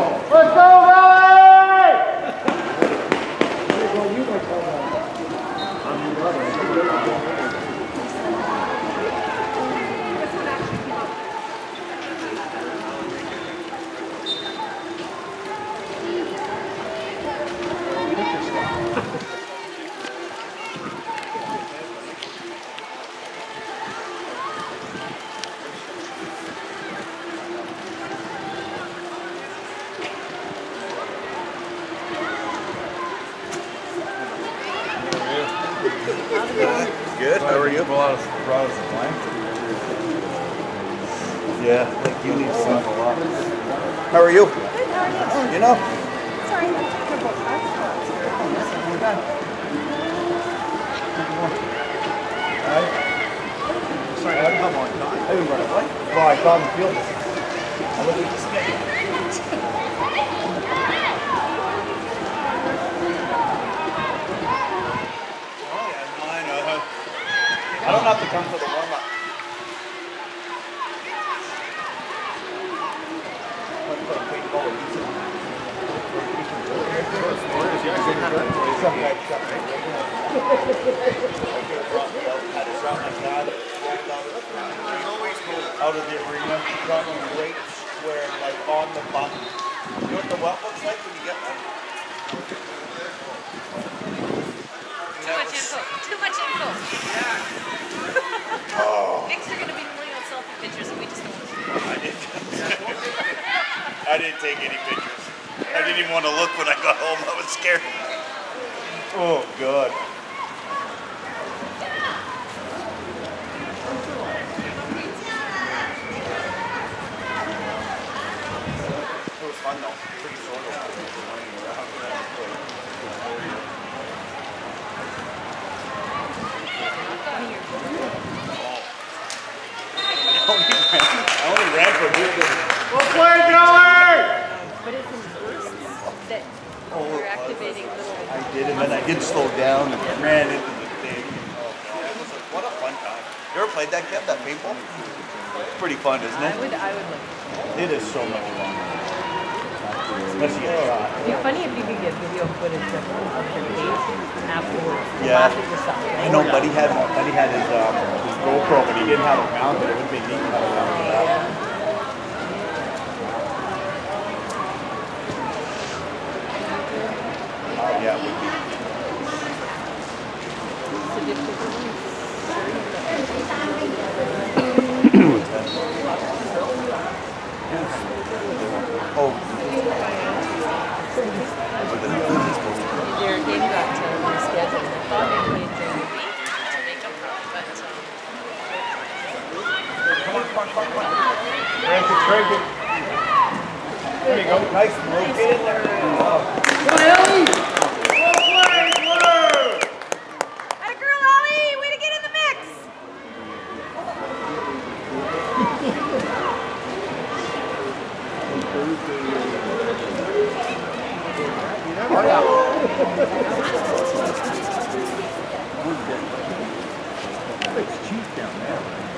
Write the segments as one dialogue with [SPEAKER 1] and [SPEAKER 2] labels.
[SPEAKER 1] Let's go, Valley!
[SPEAKER 2] Good. How are you?
[SPEAKER 3] Brought us a blanket.
[SPEAKER 2] Yeah, like you need sleep a lot. How are you?
[SPEAKER 4] Good, how are you?
[SPEAKER 2] You know?
[SPEAKER 4] Sorry.
[SPEAKER 2] Sorry, come on. I didn't run away. Well, I got in the field. I looked at the snake. I don't have to come for the warm-up. Out of the arena, from a great square, like on the bump. You know what the welt looks like when you get one?
[SPEAKER 4] Too much info. Too much info. Yeah.
[SPEAKER 2] Oh.
[SPEAKER 4] Next, you're going to be pulling out selfie pictures, and we just don't want to.
[SPEAKER 2] I didn't take any pictures. I didn't even want to look when I got home. I was scared. Oh, God. It was fun, though. Pretty sort of. I only ran for a minute.
[SPEAKER 1] We'll play, Joey!
[SPEAKER 4] But it's in bursts that you're activating little.
[SPEAKER 2] I did, and then I did slow down and ran into the thing. What a fun time. You ever played that, Kev, that paintball? It's pretty fun, isn't it?
[SPEAKER 4] I would like
[SPEAKER 2] It is so much fun. Especially at shot.
[SPEAKER 4] It'd be funny if you could get video footage of your page afterwards.
[SPEAKER 2] Yeah.
[SPEAKER 4] Laugh at yourself.
[SPEAKER 2] I know Buddy had his GoPro, but he didn't have it mounted. It would be neat to have it mounted up. Yeah, it would be. Oh.
[SPEAKER 4] Their game got rescheduled. I thought they played during the week to make up for it, but
[SPEAKER 2] There you go. Nice move. Get in there.
[SPEAKER 4] Atta girl, Ollie! Way to get in the mix!
[SPEAKER 3] It's cheap down there.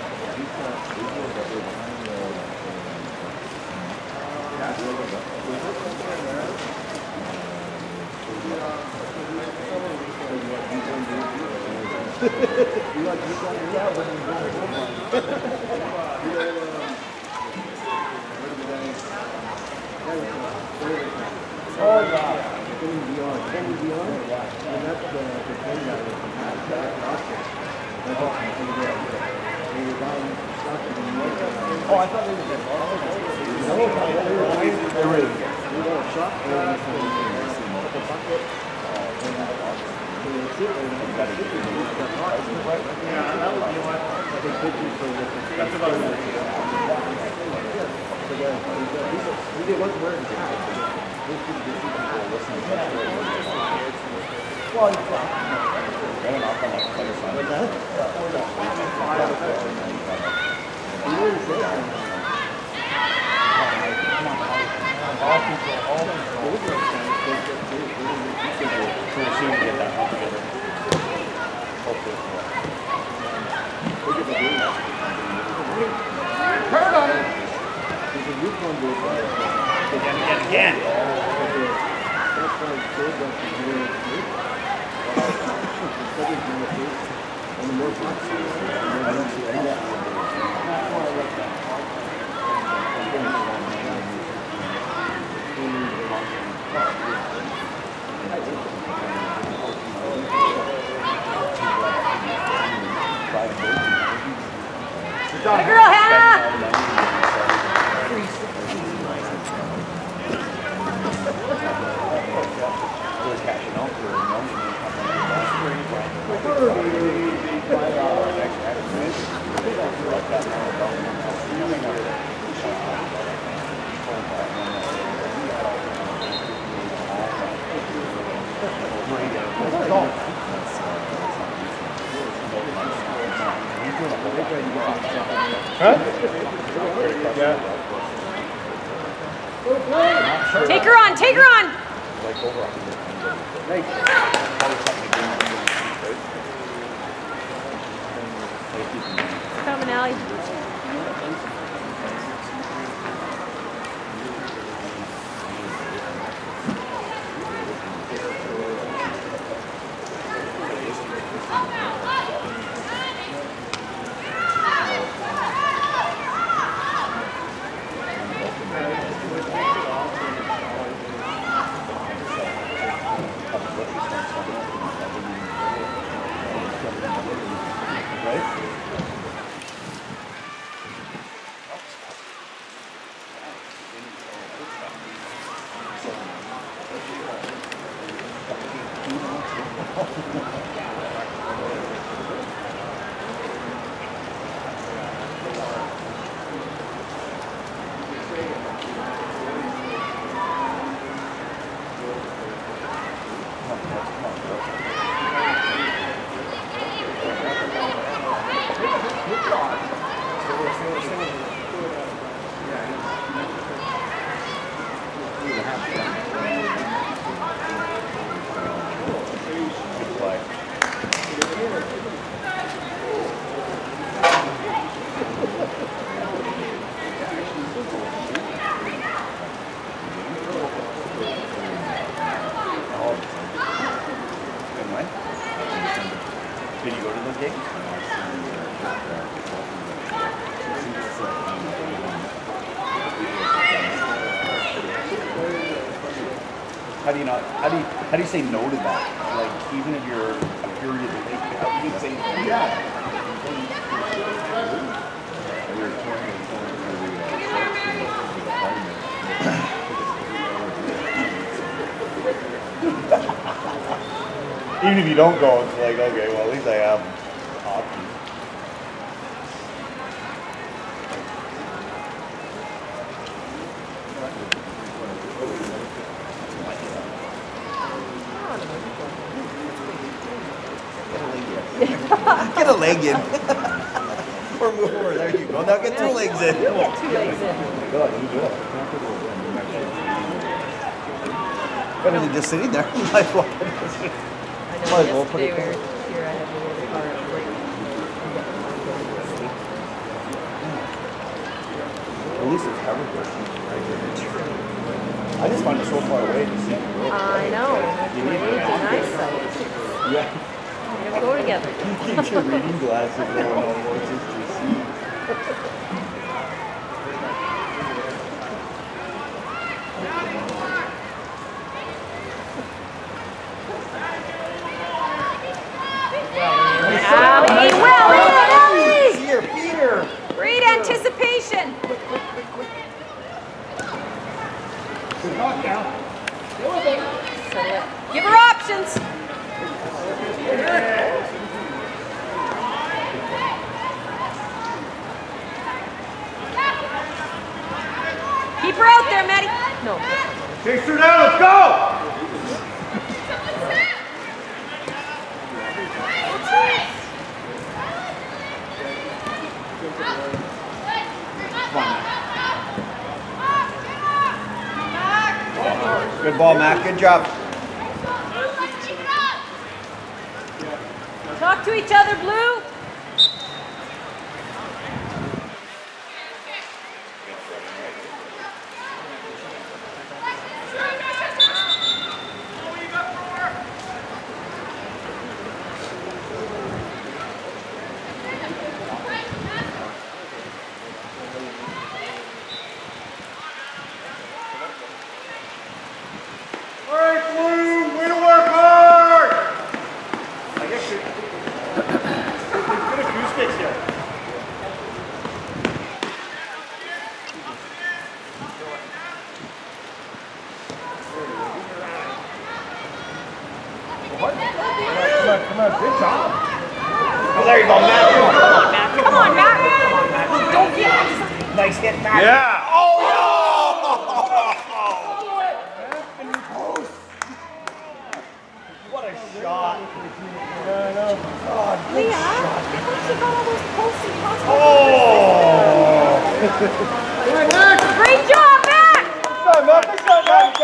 [SPEAKER 1] Oh, yeah. Can you be on? And that's the thing that was oh, I thought they were good.
[SPEAKER 2] They're really good.
[SPEAKER 1] That's about it. He wasn't wearing his hat. Well, he's going off on that player side. What's that? All so we'll see if we get that all together. Hopefully. Turn on it!
[SPEAKER 2] Again.
[SPEAKER 4] Good girl, Hannah!
[SPEAKER 1] Huh? Yeah.
[SPEAKER 4] Take her on, take her on! Coming, Allie.
[SPEAKER 2] Did you go to those games? How do you not? How do you say no to that? Like even if you're a period late, how do you say yeah? Even if you don't go, it's like, okay, well, at least I have options. Get a leg in. Or move over. There you go. Now get 2 legs in.
[SPEAKER 4] Get 2 legs in.
[SPEAKER 2] Better than just sitting there. Might as well.
[SPEAKER 4] I know yesterday we were here, I had to go to the car at break.
[SPEAKER 2] At least it's covered. I just find it so far away to see.
[SPEAKER 4] I know.
[SPEAKER 2] You need
[SPEAKER 4] It's an eyesight.
[SPEAKER 2] Yeah.
[SPEAKER 4] They go together.
[SPEAKER 2] Get your reading glasses on almost just to see.
[SPEAKER 4] Allie, well in, Allie!
[SPEAKER 2] See her, Peter.
[SPEAKER 4] Great anticipation.
[SPEAKER 3] Good knockdown.
[SPEAKER 4] Give her options. Keep her out there, Maddie. No.
[SPEAKER 3] Chase her down, let's go!
[SPEAKER 2] Good ball, Matt. Good job.
[SPEAKER 4] Talk to each other, Blue.
[SPEAKER 3] Come on, good job. Oh, there you go, Matt.
[SPEAKER 4] Come on, Matt. Don't get outside.
[SPEAKER 3] Nice hit, Matt.
[SPEAKER 2] Yeah. Oh no!
[SPEAKER 3] What a shot.
[SPEAKER 4] Leah, I thought she got all those posts and crossed.
[SPEAKER 3] Oh!
[SPEAKER 4] Great job, Matt.
[SPEAKER 2] Good shot, Matt.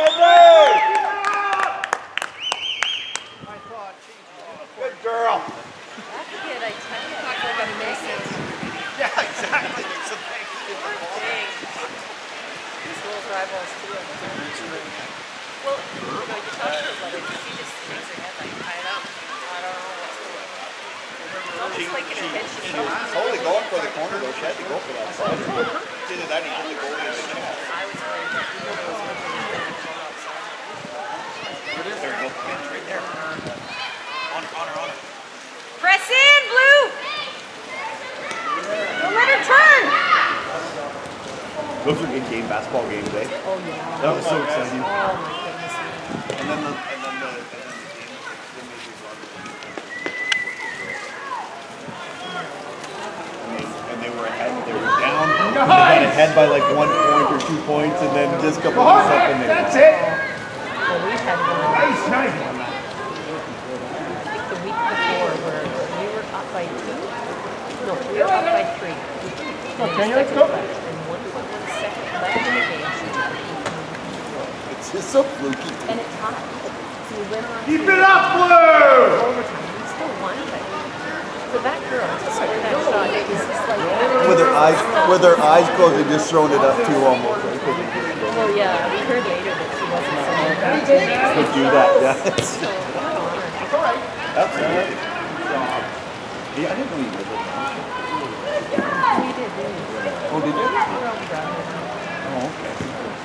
[SPEAKER 2] Good girl.
[SPEAKER 4] That kid, I tell you, looks like a message.
[SPEAKER 2] Yeah, exactly. It's a thing.
[SPEAKER 4] Dang. These girls rivals too. Well, you know, you talk to her brother, she just shakes her head like, I don't know what's going on. It's almost like an attention
[SPEAKER 2] She was totally going for the corner though. She had to go for that side. She did that. He hit the goalie in the center.
[SPEAKER 4] I was worried that he was going to go outside.
[SPEAKER 2] There you go. Bench right there. On her.
[SPEAKER 4] Press in, Blue! Don't let her turn!
[SPEAKER 2] Those were good basketball games, eh?
[SPEAKER 4] Oh, yeah.
[SPEAKER 2] That was so exciting.
[SPEAKER 4] Oh, my goodness.
[SPEAKER 2] And then the game made you run. And they were ahead. They were down. They got ahead by like 1 point or 2 points, and then just a couple minutes up, and they
[SPEAKER 3] That's
[SPEAKER 2] won.
[SPEAKER 3] it.
[SPEAKER 4] Well, we've had one.
[SPEAKER 3] Nice.
[SPEAKER 4] I think the week before where we were up by 2. No, we were up by 3.
[SPEAKER 3] Okay, let's go.
[SPEAKER 4] And 1.1 second left in the game.
[SPEAKER 2] It's just so fluky.
[SPEAKER 4] And it's hot. So we went on
[SPEAKER 3] Keep
[SPEAKER 4] to
[SPEAKER 3] it up, Blue!
[SPEAKER 4] overtime. We still won, but for that girl to score that shot, it was just like...
[SPEAKER 2] With her eyes closed, they just thrown it up too almost.
[SPEAKER 4] Well, yeah, we heard later that she wasn't someone who
[SPEAKER 2] Could do that, yeah.
[SPEAKER 4] So, what an honor.
[SPEAKER 2] Absolutely. Yeah, I didn't know you did that.
[SPEAKER 4] We did, didn't we?
[SPEAKER 2] Oh, did you?
[SPEAKER 4] We're all brothers.
[SPEAKER 2] Oh, okay.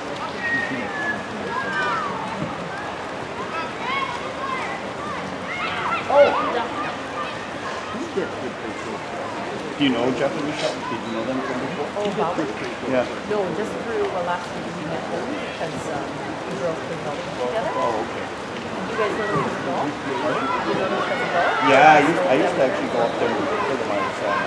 [SPEAKER 2] Do you know Jeff and Michelle? Did you know them from before?
[SPEAKER 4] Oh, Bobby?
[SPEAKER 2] Yeah.
[SPEAKER 4] No, just through, well, last week we met home because the girls played golf together.
[SPEAKER 2] Oh, okay.
[SPEAKER 4] You guys know them because of golf? You know them because of golf?
[SPEAKER 2] Yeah, I used to actually go up there with my son.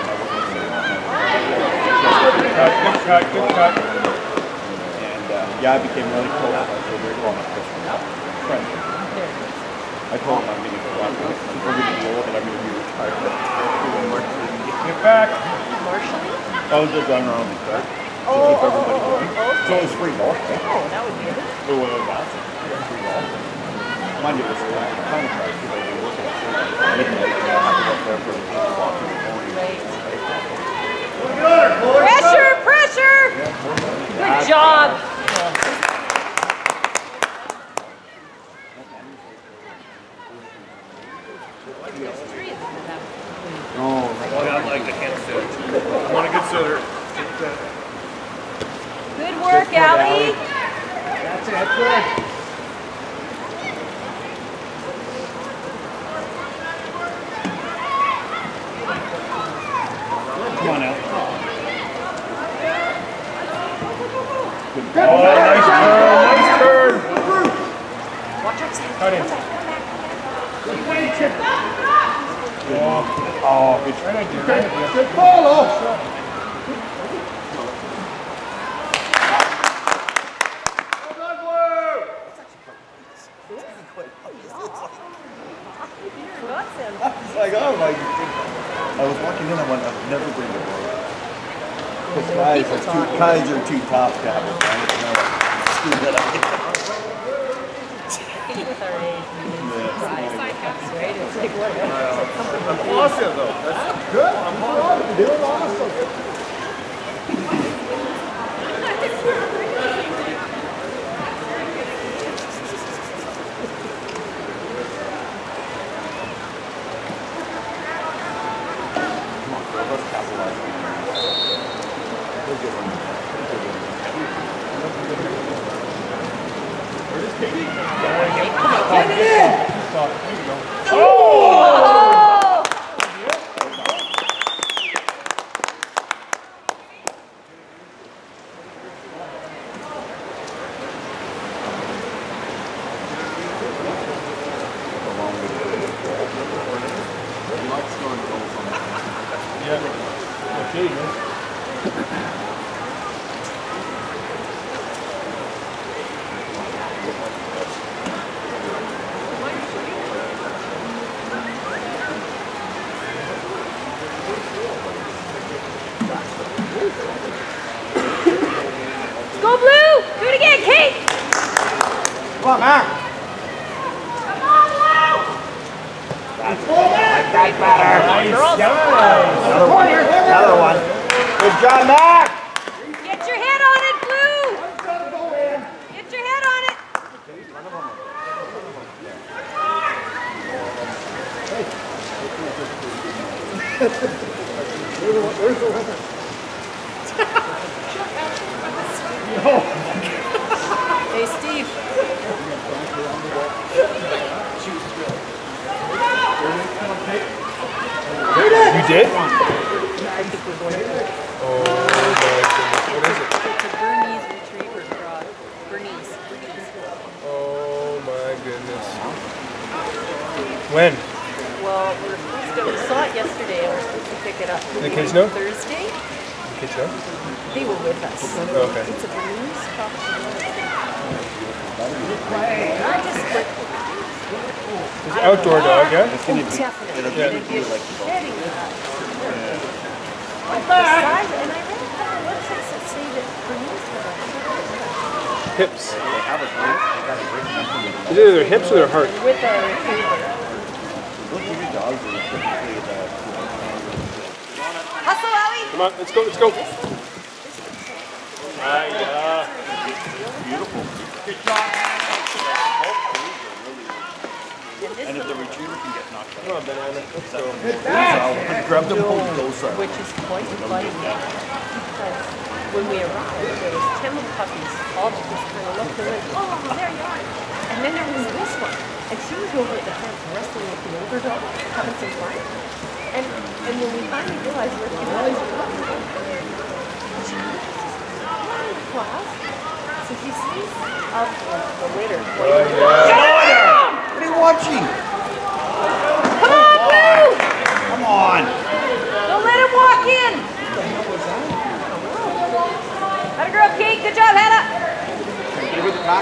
[SPEAKER 3] Good cut.
[SPEAKER 2] And yeah, I became really close. I was very close friend.
[SPEAKER 4] There.
[SPEAKER 2] I told him I'm going to go out. We're going to be old and I'm going to be retired.
[SPEAKER 3] Get back.
[SPEAKER 4] Marshalling?
[SPEAKER 2] I was just running around the track to keep everybody going. So it was free golf.
[SPEAKER 4] Oh, that would be good.
[SPEAKER 2] It was awesome. Free golf. Mind you, it was kind of hard because I was working at midnight and I had to go up there for 8 o'clock in the morning.
[SPEAKER 4] Right.
[SPEAKER 3] Good.
[SPEAKER 4] Pressure! Pressure! Good job!
[SPEAKER 2] Oh,
[SPEAKER 1] I like the hand sitter. I want a good sitter.
[SPEAKER 4] Good work, Allie.
[SPEAKER 3] That's it. Good.
[SPEAKER 2] come on, Al.
[SPEAKER 3] Good. Oh, nice turn. Nice turn.
[SPEAKER 4] Watch out, Sam.
[SPEAKER 3] Cut in.
[SPEAKER 4] Come back.
[SPEAKER 3] Good way, Chip.
[SPEAKER 2] Oh, good try.
[SPEAKER 3] Good follow.
[SPEAKER 2] It's like, oh my God. I was walking in, I went, I'll never bring the ball. Because guys are too tough to have a friend. Screw that up.
[SPEAKER 4] I think with our age, we need to try psychics, right? It's like whatever. It's like something we do.
[SPEAKER 3] Awesome, though. That's good. I'm proud of you. Doing awesome.
[SPEAKER 2] Let's capitalize on that. We'll give them.
[SPEAKER 4] Get it in!
[SPEAKER 3] Oh!
[SPEAKER 2] Along with
[SPEAKER 3] Come on, Mac. That's better. Another one. Good job, Mac.
[SPEAKER 4] Get your head on it, Blue. Get your head on it.
[SPEAKER 3] Where's the winner?
[SPEAKER 4] Hey, Steve.
[SPEAKER 1] You did?
[SPEAKER 4] I think we're going to.
[SPEAKER 1] Oh my goodness. What is it?
[SPEAKER 4] It's a Bernese retriever dog. Bernese.
[SPEAKER 1] Oh my goodness. When?
[SPEAKER 4] Well, we saw it yesterday and we're supposed to pick it up.
[SPEAKER 1] The kids know?
[SPEAKER 4] Thursday.
[SPEAKER 1] The kids know?
[SPEAKER 4] They were with us.
[SPEAKER 1] Oh, okay.
[SPEAKER 4] It's a Bernese cocktail.
[SPEAKER 1] It's an outdoor dog, yeah?
[SPEAKER 4] Definitely.
[SPEAKER 2] It'll
[SPEAKER 4] It'd be a shedding cat. The size, and I read a couple websites that say that Bernese have a
[SPEAKER 1] Hips.
[SPEAKER 2] They have a great, they got a great temperament.
[SPEAKER 1] Is it their hips or their heart?
[SPEAKER 4] with a retriever.
[SPEAKER 2] Those bigger dogs are typically the...
[SPEAKER 4] Hustle, Ellie!
[SPEAKER 1] Come on, let's go, let's go.
[SPEAKER 2] Beautiful.
[SPEAKER 1] Good job.
[SPEAKER 2] And if the retriever can get knocked out,
[SPEAKER 1] Come on, Banana. Let's go.
[SPEAKER 2] grab them both closer.
[SPEAKER 4] Which is quite funny because when we arrived, there was 10 little puppies, all just kind of looked and went, oh, there you are. And then there was this one, and she was over at the fence wrestling with the older dog, having some fun. And when we finally realized where she was, she was class. So she sees up the litter.
[SPEAKER 2] What are you watching?
[SPEAKER 4] Come on, Blue!
[SPEAKER 2] Come on.
[SPEAKER 4] Don't let him walk in! Atta girl, Kate. Good job, Hannah.
[SPEAKER 2] Give it back.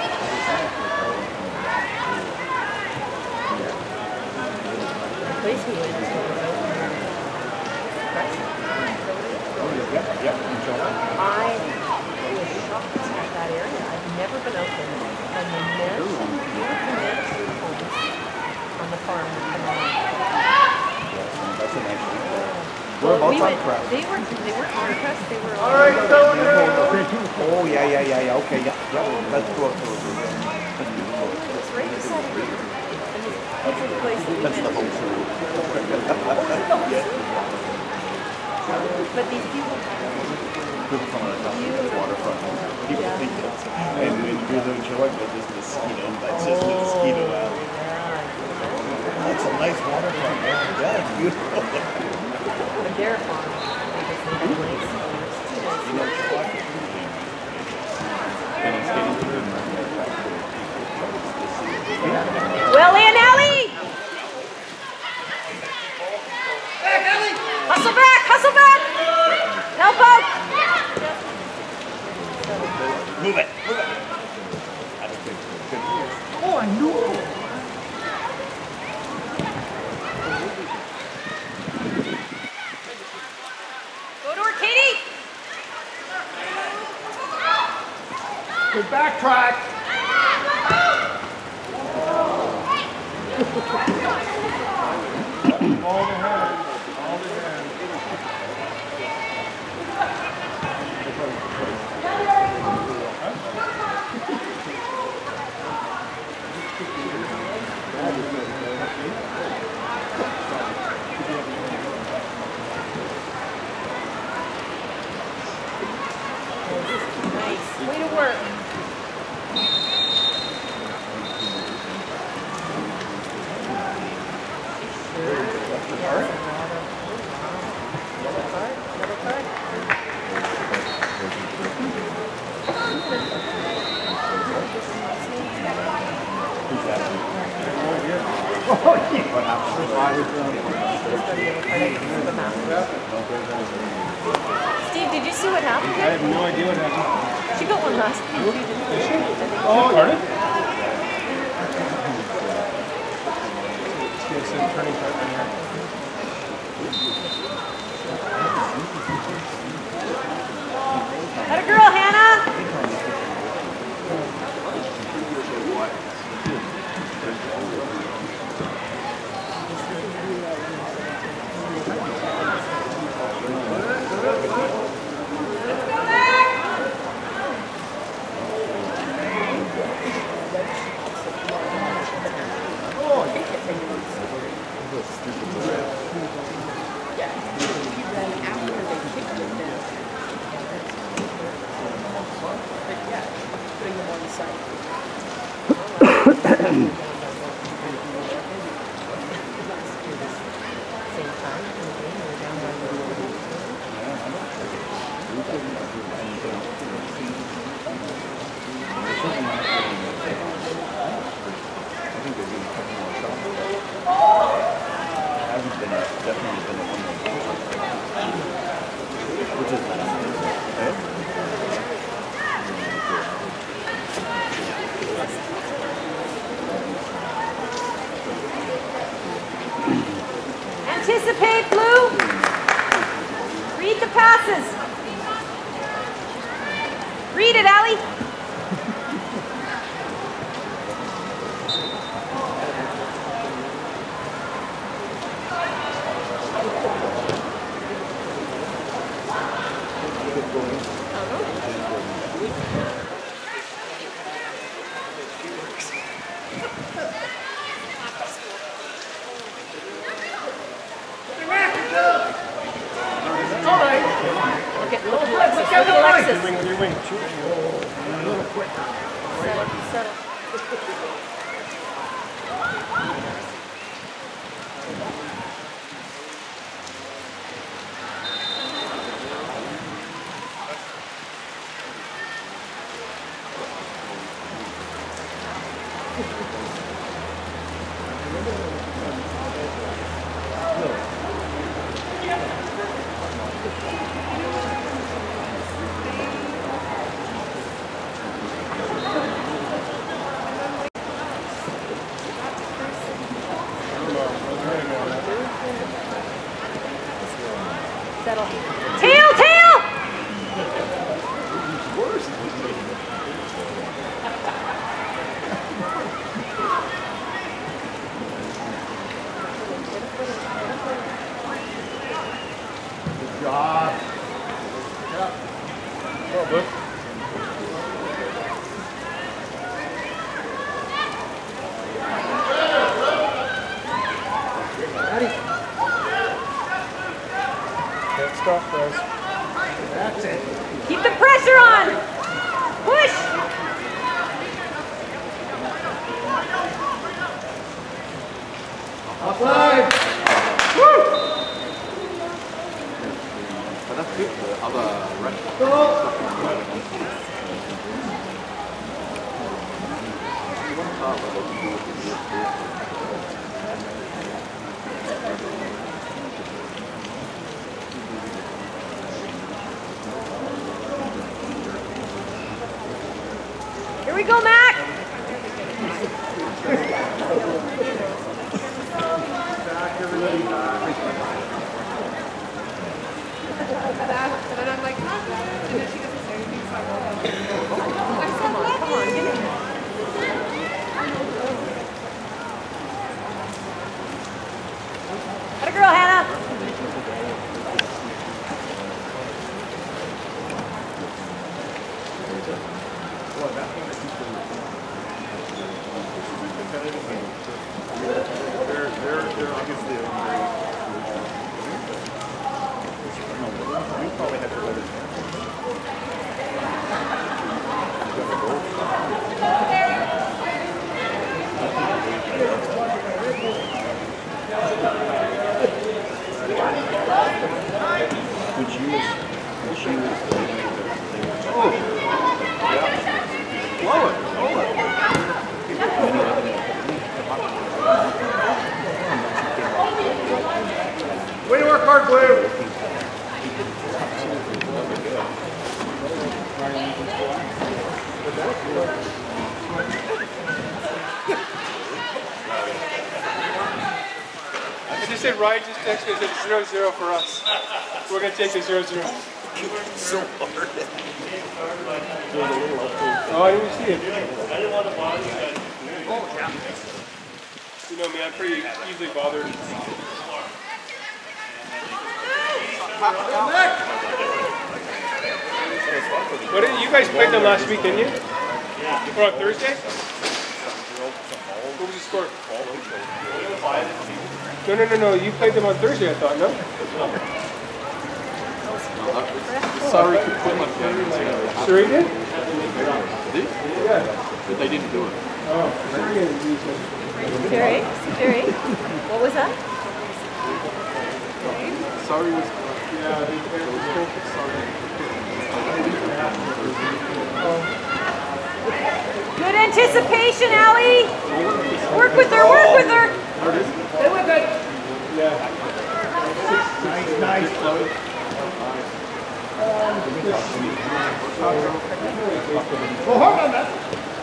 [SPEAKER 4] Place me in. I was shocked at that area. I've never been out there. And the beautiful mansion homes on the farm.
[SPEAKER 2] That's a nice one.
[SPEAKER 4] Well,
[SPEAKER 2] Whereabouts
[SPEAKER 4] we
[SPEAKER 2] on
[SPEAKER 4] went,
[SPEAKER 2] Crest?
[SPEAKER 4] they were hard pressed. They were
[SPEAKER 3] All right,
[SPEAKER 2] Oh, yeah. Okay, yeah. Let's go up to it.
[SPEAKER 4] It's right beside the river. And this is the place that we
[SPEAKER 2] That's the
[SPEAKER 4] went.
[SPEAKER 2] whole story.
[SPEAKER 4] But these people
[SPEAKER 2] People come on the waterfront. People think that's, and when you're there in Chile, this is mosquito, that's just the mosquito alley. That's a nice waterfront, man. Yeah, it's beautiful.
[SPEAKER 4] But their farm, they have lakes and mosquitoes. Well in, Ellie! Hustle back, hustle back! Help out!
[SPEAKER 2] Move it. That's good. Oh, I knew it.
[SPEAKER 4] Go to her, Katie!
[SPEAKER 3] Good backtrack. All the hands. All the hands.
[SPEAKER 4] Nice. Way to work. Steve, did you see what happened?
[SPEAKER 1] I have no idea what happened.
[SPEAKER 4] She got one last week. Did she?
[SPEAKER 1] Oh, pardon? It's a turning point right here.
[SPEAKER 4] Had a girl, Hannah!
[SPEAKER 5] Anticipate, Blue. Read the passes. Read it, Allie. Look at Alexis.
[SPEAKER 1] Your wing.
[SPEAKER 5] Settle. Settle. Tail, tail!
[SPEAKER 3] Good job. Yep.
[SPEAKER 1] Well, Blue. Can't stop, guys.
[SPEAKER 3] That's it.
[SPEAKER 5] Keep the pressure on! Push!
[SPEAKER 3] Offside.
[SPEAKER 2] But that's good. The other restaurant.
[SPEAKER 3] Go.
[SPEAKER 5] Here we go, Mac!
[SPEAKER 3] Back, everybody back.
[SPEAKER 4] And then I'm like, and then she doesn't say anything, so I'm like,
[SPEAKER 5] Come on, give it. Atta girl, Hannah!
[SPEAKER 2] They're obviously we probably have to let it. When she was oh yeah, blow it.
[SPEAKER 3] Way to work hard, Blue.
[SPEAKER 1] I just said Ryan just texted me and said 0-0 for us. We're going to take the 0-0.
[SPEAKER 2] So hard.
[SPEAKER 1] Oh, I didn't see it. I didn't want to bother you guys. Oh, yeah. You know me, I'm pretty easily bothered. What did you guys played them last week, didn't you? Yeah. Or on Thursday? What was the score? No. You played them on Thursday, I thought, no?
[SPEAKER 2] Sorry, equipment.
[SPEAKER 1] Surrey did?
[SPEAKER 2] Did?
[SPEAKER 1] Yeah.
[SPEAKER 2] But they didn't do it.
[SPEAKER 5] Terry? Terry? What was that?
[SPEAKER 1] Sorry was yeah, they spoke sorry.
[SPEAKER 5] Good anticipation, Allie. Work with her, work with her.
[SPEAKER 3] Stay with it.
[SPEAKER 1] Yeah.
[SPEAKER 3] Nice. Well, hold on that.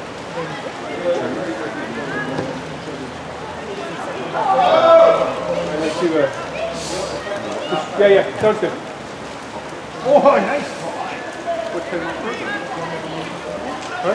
[SPEAKER 1] Let's see where. Yeah, sounds good.
[SPEAKER 3] Oh, nice.
[SPEAKER 1] What kind of person? Huh?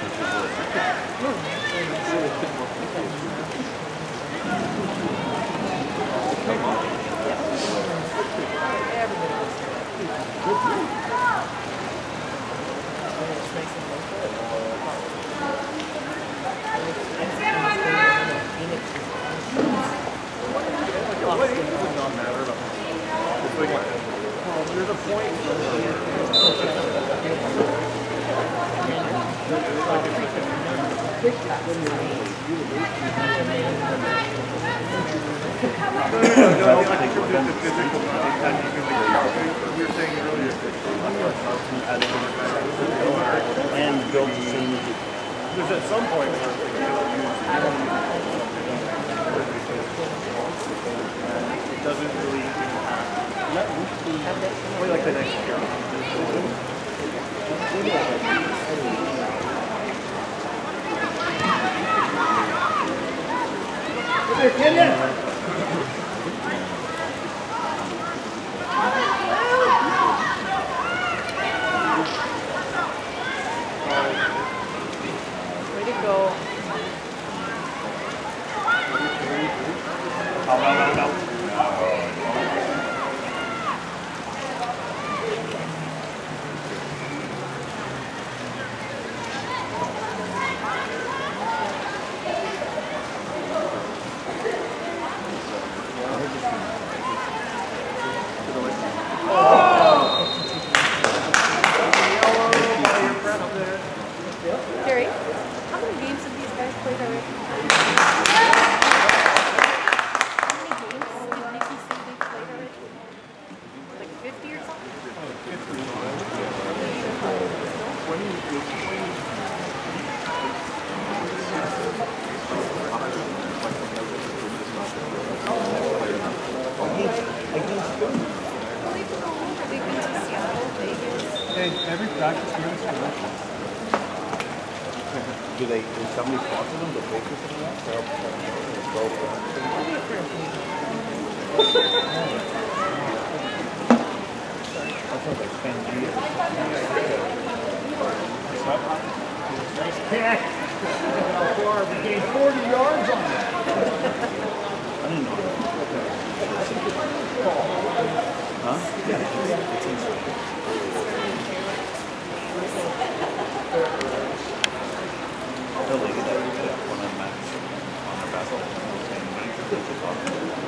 [SPEAKER 2] There's a point and built the same as there's at some point where it doesn't really only like the next year.
[SPEAKER 3] Here, Kenya.
[SPEAKER 5] Way to go.
[SPEAKER 2] No.
[SPEAKER 5] Terry, how many games have these guys played already? How many games did Nikki say they played already? Like 50 or something? They've been to Seattle, Vegas.
[SPEAKER 1] Hey, every practice here is
[SPEAKER 2] Do somebody sponsor them to pay for some of that?
[SPEAKER 3] Nice catch. How far? We gained 40 yards on that.
[SPEAKER 2] I didn't know that. Huh? Yeah, it's inside. The lady that we did one of Max on her vessel and me took off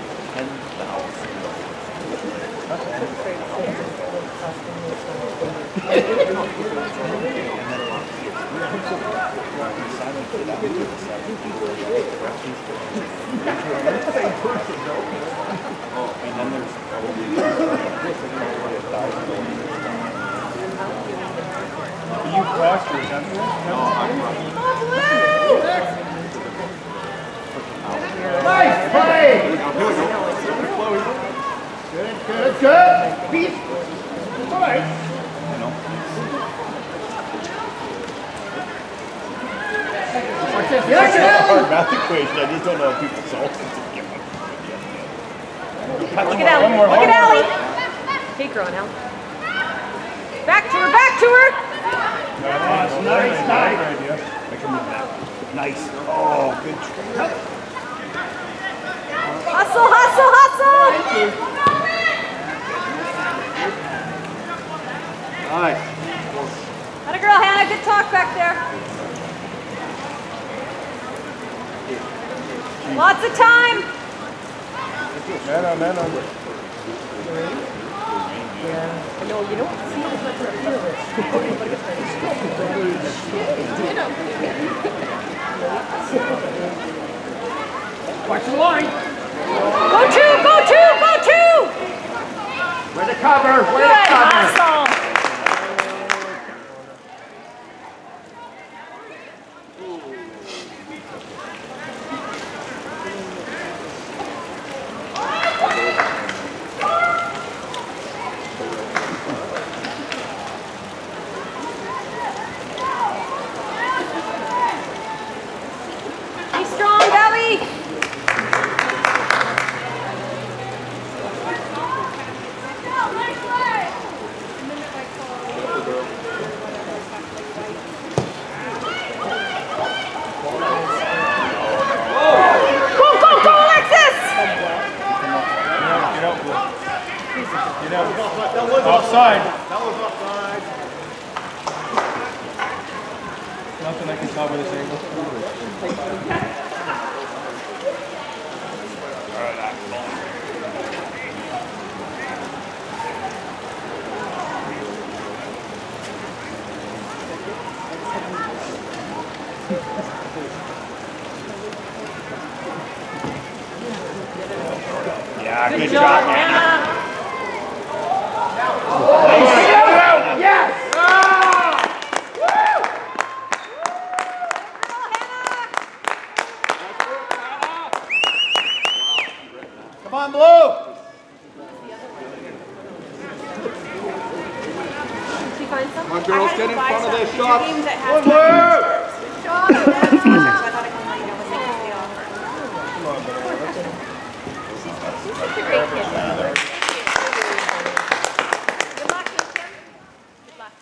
[SPEAKER 2] 10,000. And then there's probably
[SPEAKER 1] you crossed yours, haven't you?
[SPEAKER 3] Nice play. Good. Beat. All right.
[SPEAKER 2] It's a hard math equation. I just don't know if people solve it.
[SPEAKER 5] Look at Allie. Look at Allie. Take her on, Allie. Back to her. Back to her.
[SPEAKER 3] Nice.
[SPEAKER 2] Nice. Oh, good try.
[SPEAKER 5] Hustle.
[SPEAKER 2] Nice.
[SPEAKER 5] Atta girl, Hannah. Good talk back there. Lots of time.
[SPEAKER 1] Man on.
[SPEAKER 5] Yeah. No, you don't see as much of a feel it.
[SPEAKER 3] Watch the line.
[SPEAKER 5] Go two, go two, go two!
[SPEAKER 3] Where's the cover? Where's the
[SPEAKER 5] Good
[SPEAKER 3] cover?
[SPEAKER 5] hustle! Be strong, Valley!
[SPEAKER 1] Offside. That was offside. Nothing I can tell by this angle.
[SPEAKER 2] Yeah, good
[SPEAKER 5] job,
[SPEAKER 2] job,
[SPEAKER 5] Hannah.
[SPEAKER 3] Yes!
[SPEAKER 2] Come on, Blue!
[SPEAKER 5] Did she find some?
[SPEAKER 3] Come on, girls, get in front of this shot.
[SPEAKER 5] Games that
[SPEAKER 3] One
[SPEAKER 5] have
[SPEAKER 3] more!
[SPEAKER 5] She's such a great kid. Good luck, Kim. Good luck.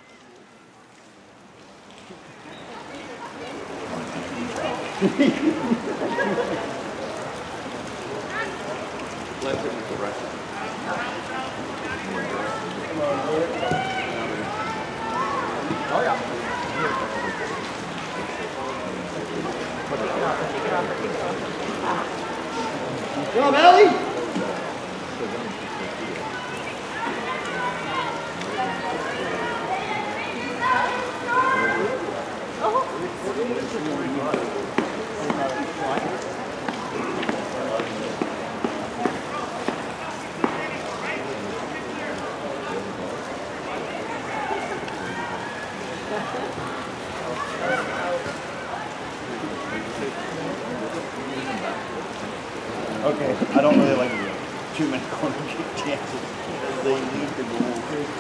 [SPEAKER 3] Go, Ellie!
[SPEAKER 2] Okay, I don't really like the 2-minute corner kick chances. They need the goal.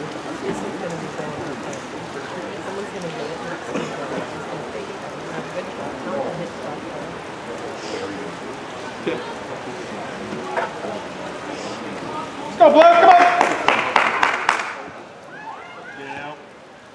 [SPEAKER 1] Let's go, Blue, come on! Get it out.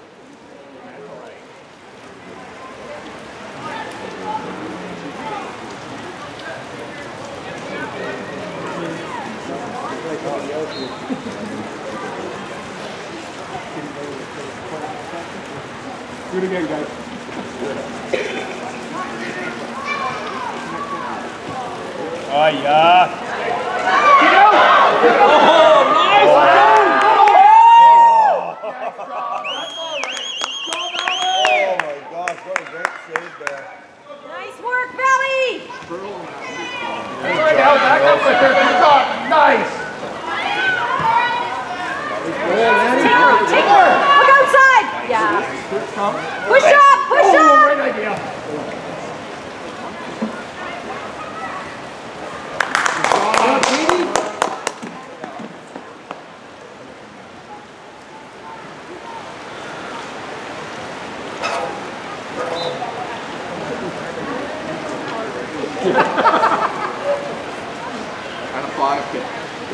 [SPEAKER 1] Do it again, guys. Oh, yeah.
[SPEAKER 5] Nice work, Valley!
[SPEAKER 3] Back up with her. Good job. Nice.
[SPEAKER 5] Take her! Look outside! Yeah. Push up! Push up!
[SPEAKER 3] Great idea.
[SPEAKER 6] And a 5 kick.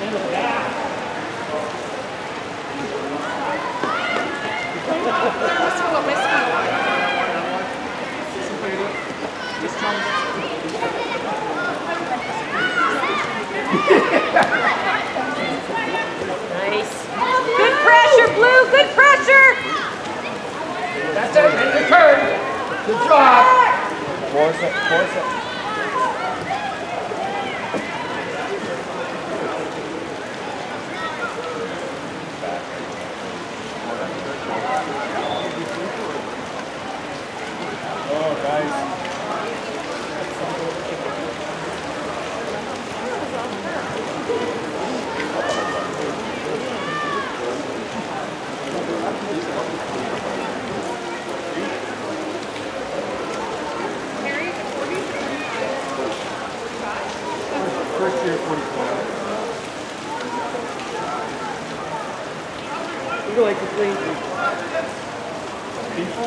[SPEAKER 5] Nice. Good pressure, Blue. Good pressure.
[SPEAKER 3] That's it. Make your turn. Good job.
[SPEAKER 2] Force it, force it.
[SPEAKER 1] Oh, guys.
[SPEAKER 3] First year, 44.
[SPEAKER 5] You go like to sleep.
[SPEAKER 3] People?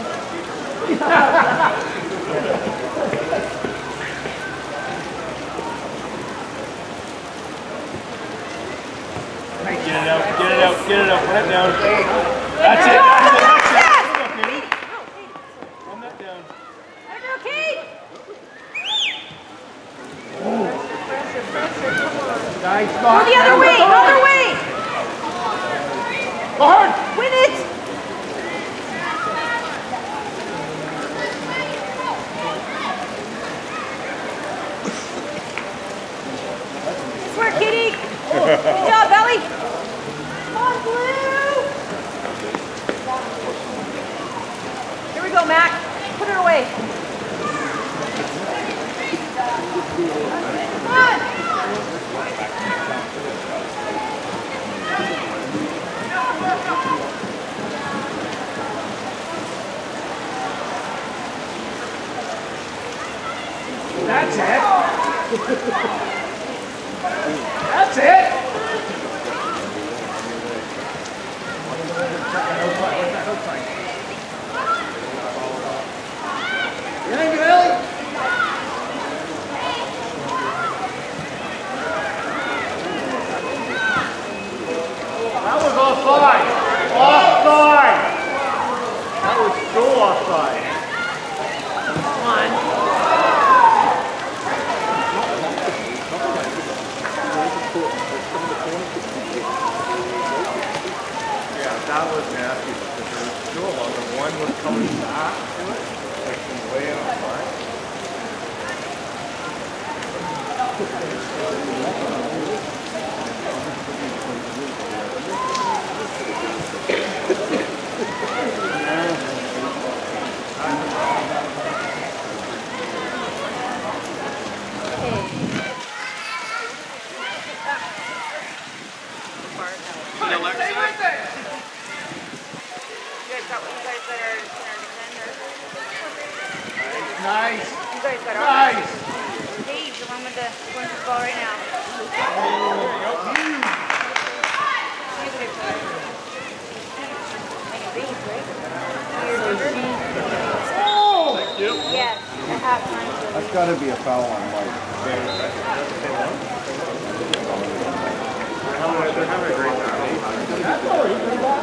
[SPEAKER 1] Get it out, get it out, get it out, put it down. That's it. Run that down.
[SPEAKER 5] Okay.
[SPEAKER 3] Nice
[SPEAKER 5] Go
[SPEAKER 3] spot.
[SPEAKER 5] the other way, other way.
[SPEAKER 3] Go hard.
[SPEAKER 5] Win it. Nice work, Kitty. Good job, Belly. Come on, Blue. Here we go, Mac. Put her away. Come on.
[SPEAKER 3] That's it. That's it. Behind you, Ellie. That was offside. Offside. That was so offside.
[SPEAKER 5] Come on.
[SPEAKER 3] Yeah, that was nasty because there was two of them and one was coming back to it, like from way outside. Nice.
[SPEAKER 5] You guys got
[SPEAKER 3] Nice.
[SPEAKER 5] Dave, the one with the going to the ball right now.
[SPEAKER 3] Oh!
[SPEAKER 5] Yes, at halftime.
[SPEAKER 2] That's got to be a foul on Mike.
[SPEAKER 3] They're having a great time. That's already pretty bad.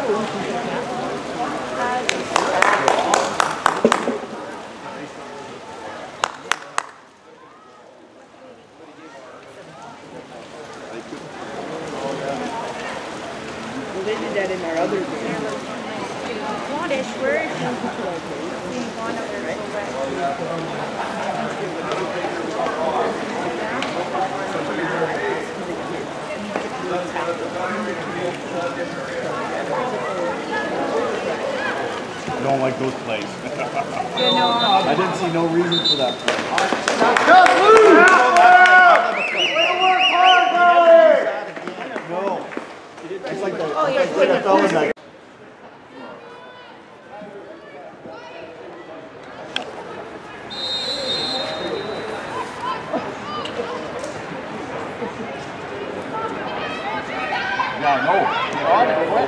[SPEAKER 5] They did that in our other game. Wandish, where is she? One of their
[SPEAKER 2] I don't like those plays. I didn't see no reason for that play. No. It's like the,
[SPEAKER 5] Oh, yeah,
[SPEAKER 2] it's like a fella that. Yeah, no. Get on it, quick.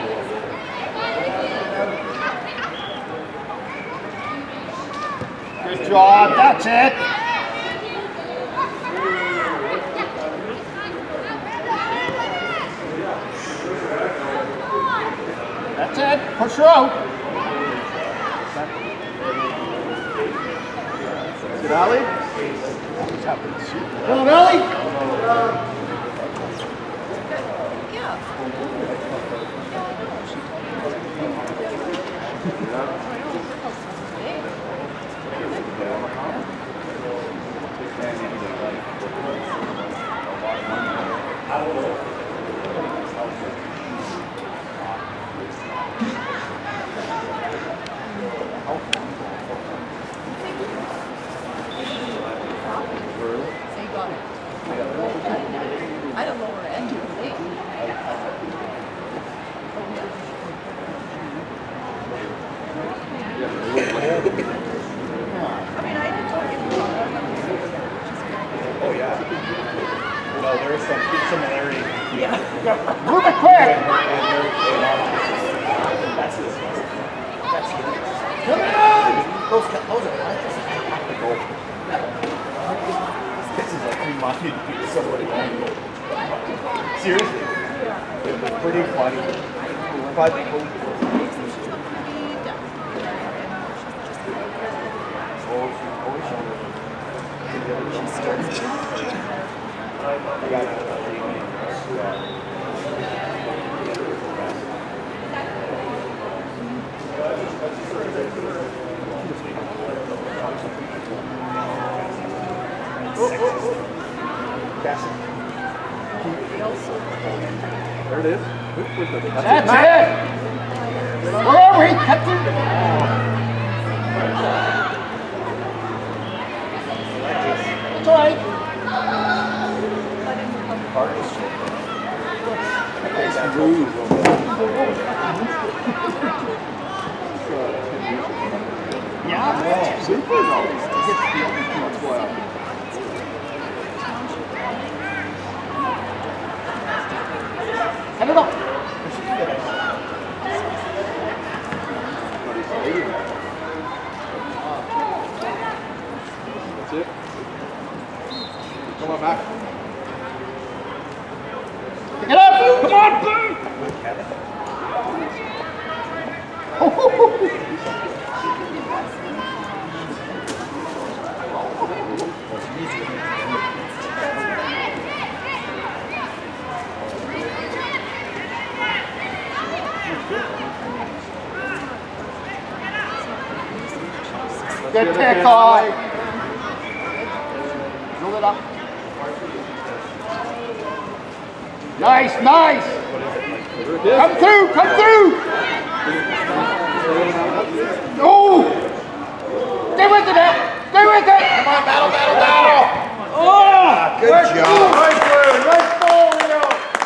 [SPEAKER 2] Good job, that's it. That's it, push her out. Good, Allie? Come on, Allie.
[SPEAKER 4] I don't know where to end it.
[SPEAKER 2] Oh, yeah. some similarity.
[SPEAKER 4] Yeah.
[SPEAKER 6] Move it quick!
[SPEAKER 2] That's his.
[SPEAKER 6] Come on!
[SPEAKER 2] Those are practical. This is like reminded me of somebody. Seriously. It was pretty funny. But
[SPEAKER 3] There it is.
[SPEAKER 6] That's it! Where are we? Cut through. That's all right. Yeah.
[SPEAKER 3] Super though.
[SPEAKER 6] Cut it up.
[SPEAKER 3] That's it. Come on back.
[SPEAKER 6] Pick it up. Come on, Blue. Good kickoff. Roll it up. Nice, nice. Come through, come through. Oh! Stay with it, Al. Stay with it.
[SPEAKER 2] come on, battle, battle, battle!
[SPEAKER 6] Oh!
[SPEAKER 2] Good job.
[SPEAKER 6] Nice ball, Leo.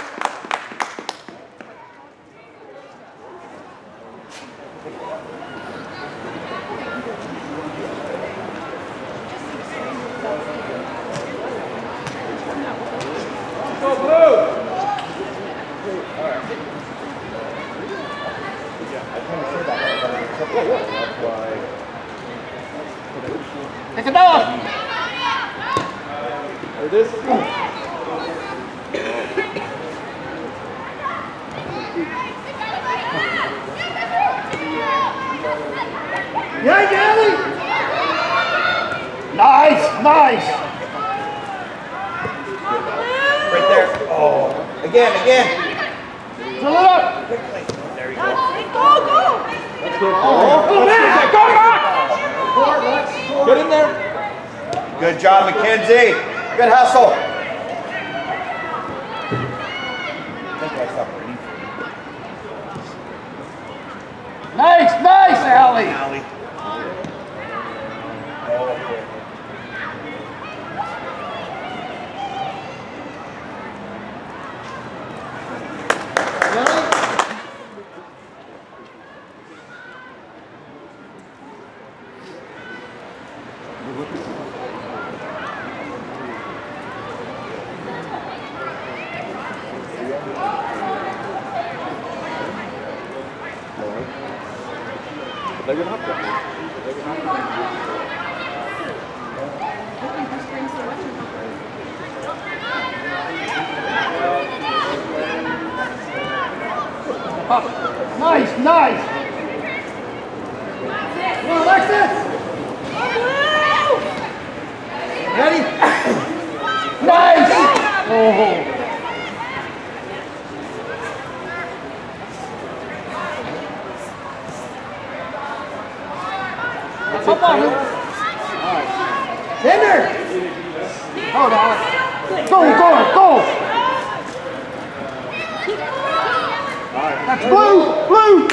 [SPEAKER 6] Take it off.
[SPEAKER 3] There it is.
[SPEAKER 6] Yeah, Gally. Nice, nice.
[SPEAKER 2] Right there. Oh, again.
[SPEAKER 6] Fill it up.
[SPEAKER 2] There you go.
[SPEAKER 4] Go, go!
[SPEAKER 6] Oh, man, go back.
[SPEAKER 3] Get in there.
[SPEAKER 2] Good job, Mackenzie. Good hustle.
[SPEAKER 6] Nice, nice, Allie.
[SPEAKER 2] Allie.
[SPEAKER 3] They're gonna have to. They're gonna have
[SPEAKER 6] Nice, nice. Come on, Alexis. Ready? Nice. Oh. Up on him. Tender. Hold on, Alex. Go, go, go. That's blue, blue.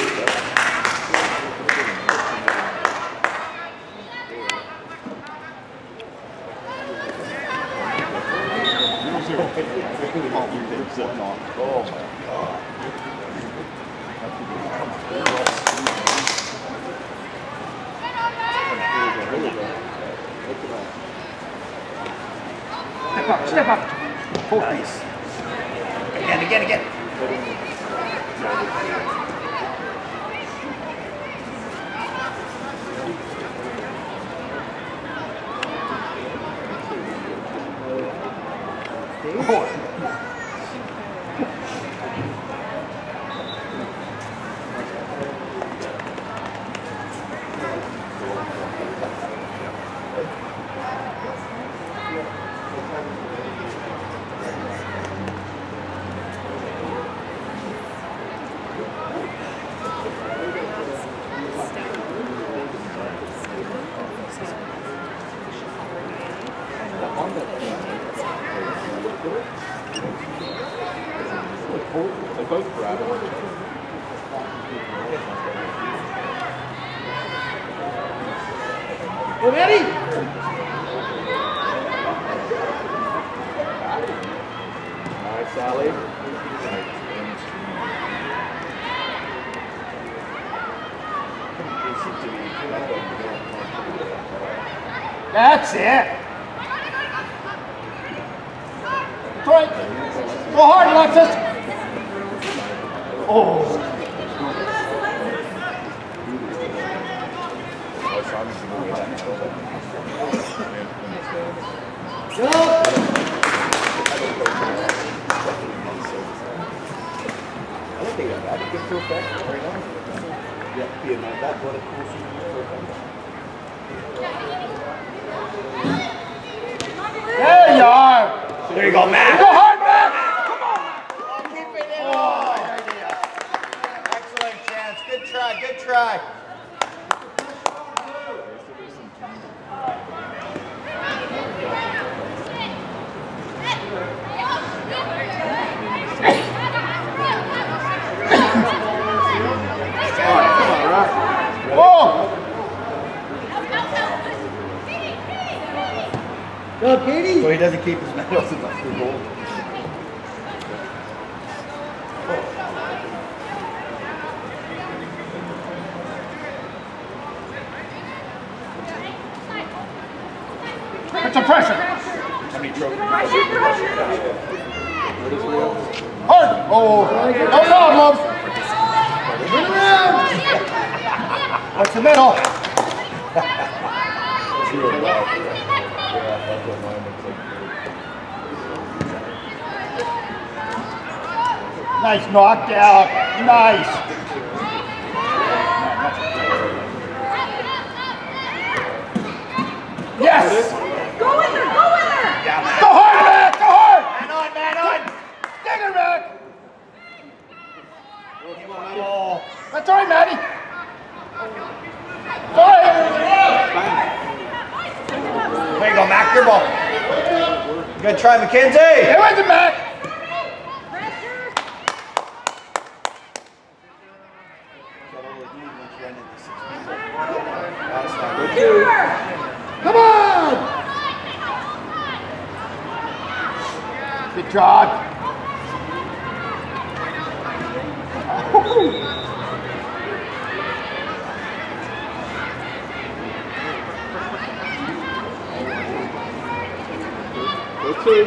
[SPEAKER 2] Oh my God.
[SPEAKER 6] Step up, step up. Focus.
[SPEAKER 2] Again.
[SPEAKER 3] They both grab it.
[SPEAKER 6] Go, Eddie!
[SPEAKER 3] Nice, Sally.
[SPEAKER 6] That's it. That's right. Go hard, Alexis. Oh. Go.
[SPEAKER 2] I don't think that would get to effect right now. Yeah, being like that, what a cool season to effect.
[SPEAKER 6] There you are.
[SPEAKER 2] There you go, Matt.
[SPEAKER 6] Go hard, Matt.
[SPEAKER 2] Keep it in. Oh, excellent chance. Good try.
[SPEAKER 6] Go, Katie.
[SPEAKER 2] So he doesn't keep his medals in the gold.
[SPEAKER 6] Put some pressure.
[SPEAKER 2] How many trophies?
[SPEAKER 6] Hard. Oh, no problem. Turn around. Watch the middle. Nice knockdown. Nice. Yes.
[SPEAKER 5] Go with her. Go with her.
[SPEAKER 6] Go hard, Matt. Go hard.
[SPEAKER 2] Man on.
[SPEAKER 6] Dig her, Matt.
[SPEAKER 2] Oh.
[SPEAKER 6] That's all right, Maddie. Sorry.
[SPEAKER 2] There you go, Mac. Your ball. Good try, Mackenzie.
[SPEAKER 6] It wasn't Matt. Come on! Good job.
[SPEAKER 3] Okay.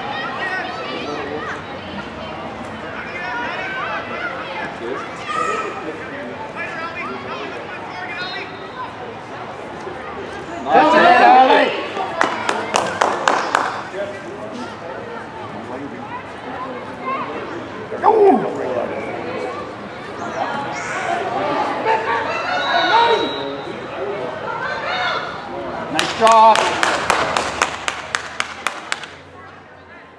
[SPEAKER 6] That's it, Allie. Go! Nice job.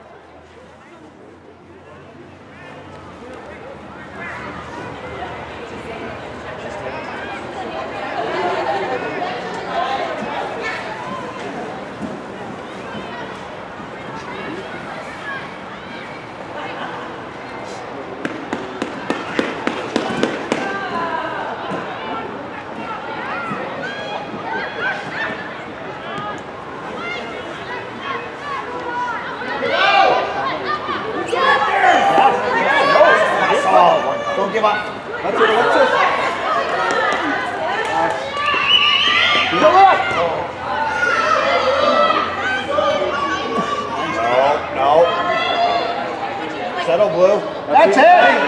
[SPEAKER 2] Settle, Blue.
[SPEAKER 6] That's it.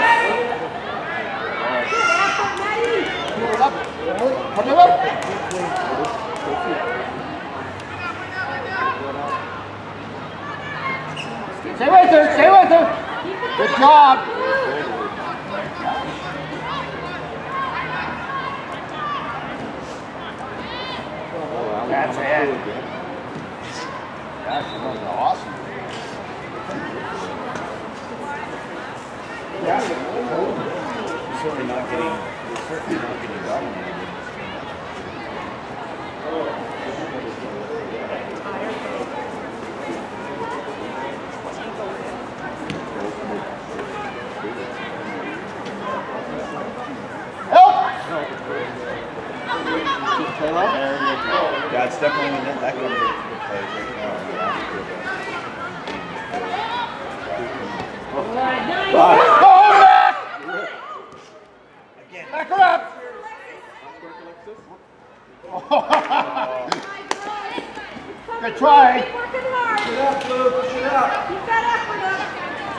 [SPEAKER 6] Put it up. Stay with her. Stay with her. Good job. That's it. That's awesome.
[SPEAKER 2] We're certainly not getting dominated. Yeah, it's definitely that kind of good play right now.
[SPEAKER 6] Go back! Again. Back her up! Good try.
[SPEAKER 5] Working hard.
[SPEAKER 3] Push it up, Blue. Push it up.
[SPEAKER 5] Keep that effort up.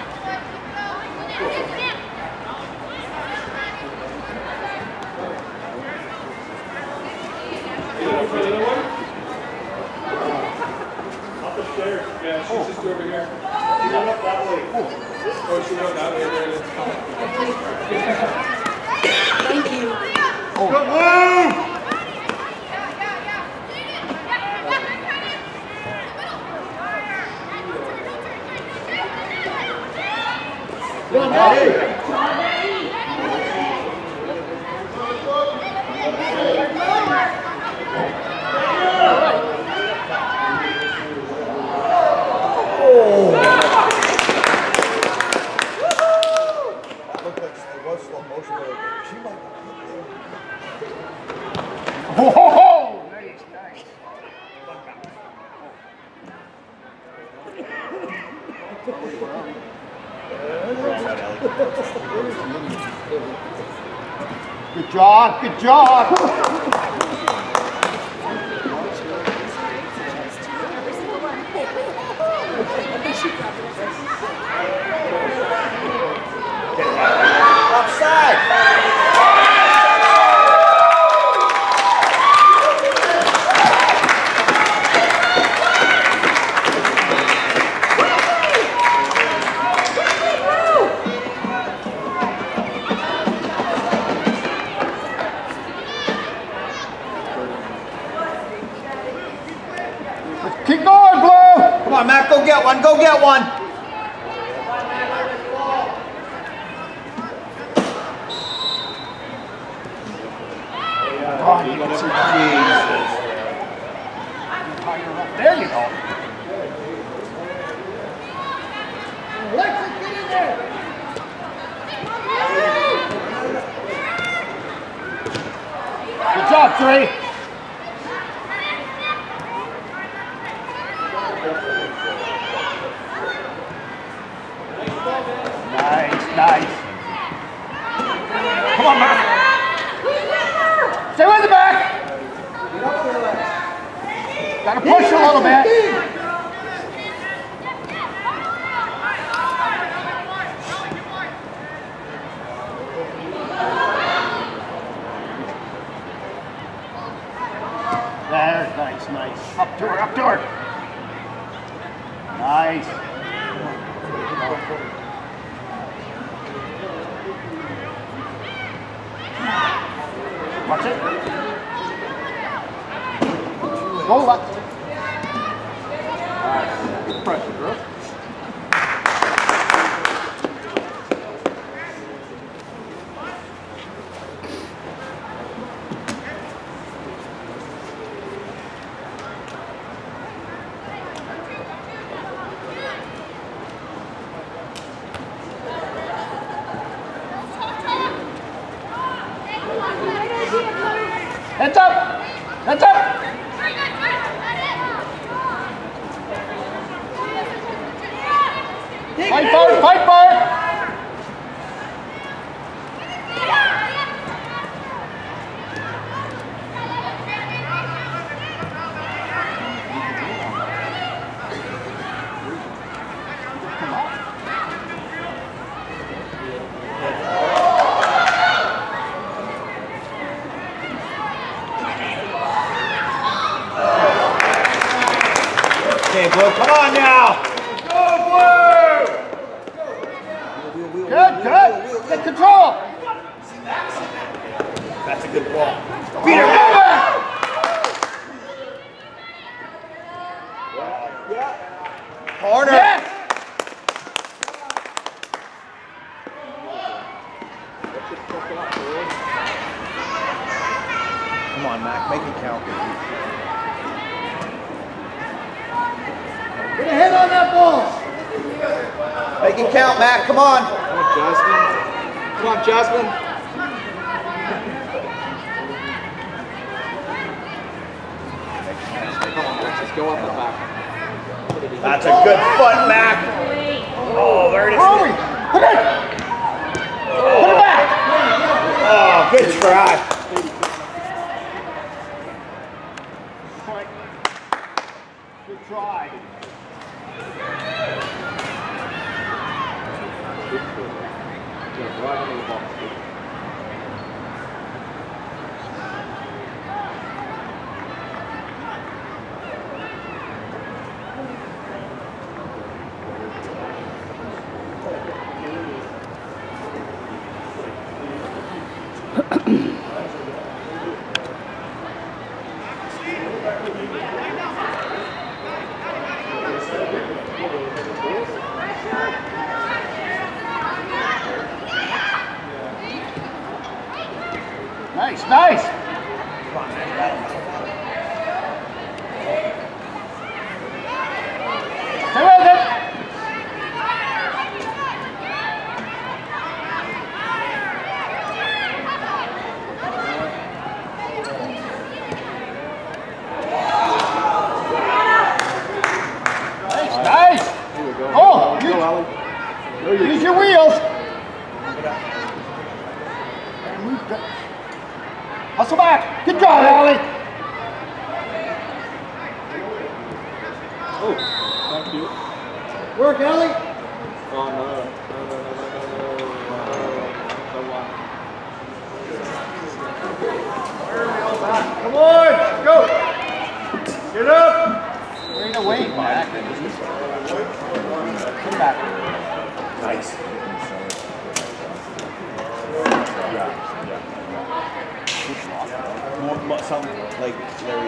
[SPEAKER 1] For the other one? Up the stairs. Yeah, she's just over here. She went up that way. Oh, she went that way. There it is.
[SPEAKER 5] Thank you.
[SPEAKER 3] Good move!
[SPEAKER 6] Whoa! Nice, nice. Good job, good job. Keep going, Blue!
[SPEAKER 2] Come on, Matt, go get one, go get one!
[SPEAKER 6] Oh, you can see there you go. Alexis, get in there! Good job, Trey. Nice, nice. Come on, Matt. Stay with the back. Gotta push a little bit. There, nice, nice. Up to her, up to her. Nice. Watch it. Go left. Nice. Good pressure, bro. Heads up! Heads up! Fight for it! Fight for it! Come on.
[SPEAKER 2] Okay, Blue, come on now.
[SPEAKER 3] Go, Blue!
[SPEAKER 6] Good, good. Get control.
[SPEAKER 2] That's a good ball.
[SPEAKER 6] Beat her.
[SPEAKER 2] Corner.
[SPEAKER 6] Yes.
[SPEAKER 2] Come on, Mac, make it count.
[SPEAKER 6] Get a hit on that ball.
[SPEAKER 2] Make it count, Mac, come on.
[SPEAKER 3] Come on, Jasmine. Come on, Jasmine. Come on, let's just go up the back.
[SPEAKER 2] That's a good foot, Mac. Oh, there it is.
[SPEAKER 6] Hurry. Put it. Put it back.
[SPEAKER 2] Oh, good try.
[SPEAKER 6] Good try. Nice, nice. Stay with it. Nice, nice. Oh, use your wheels. Hustle back. Good job, Allie.
[SPEAKER 3] Oh, thank you.
[SPEAKER 6] Work, Allie.
[SPEAKER 3] Oh, no. Come on, go! Get up!
[SPEAKER 6] Straight away, back. Come back.
[SPEAKER 2] Nice. Some like Larry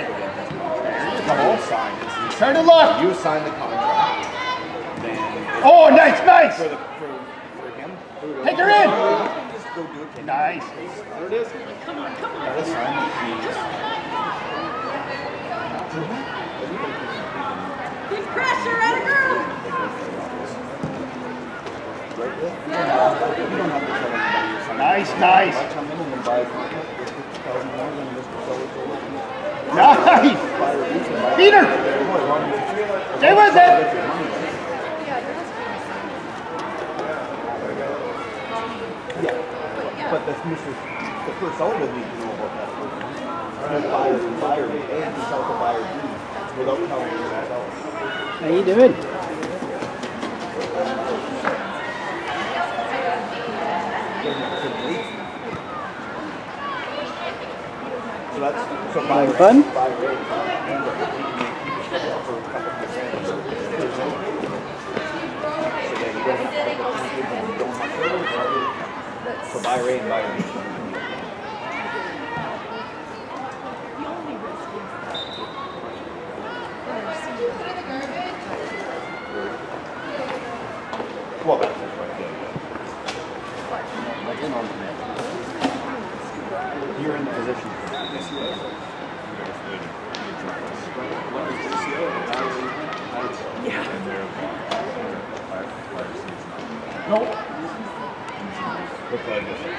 [SPEAKER 6] Turn to look.
[SPEAKER 2] You sign the contract. Then
[SPEAKER 6] Oh, nice, nice.
[SPEAKER 2] for him.
[SPEAKER 6] Take her in.
[SPEAKER 2] Just go do it.
[SPEAKER 6] Nice.
[SPEAKER 3] There it is.
[SPEAKER 2] Let's sign the keys.
[SPEAKER 5] Big pressure at a girl.
[SPEAKER 6] Nice, nice. Nice. Beat her. Stay with it.
[SPEAKER 2] But the first owner needs to know about that. Buyers and buyers, and to sell the buyer without telling anyone else.
[SPEAKER 6] How you doing?
[SPEAKER 2] So that's so buyer
[SPEAKER 6] fun?
[SPEAKER 2] Buyer for a couple percent. So then you don't have to so buyer A and buyer B. Well, that's right there. You're in the position. Yes, you are.
[SPEAKER 6] No.
[SPEAKER 2] Look like this.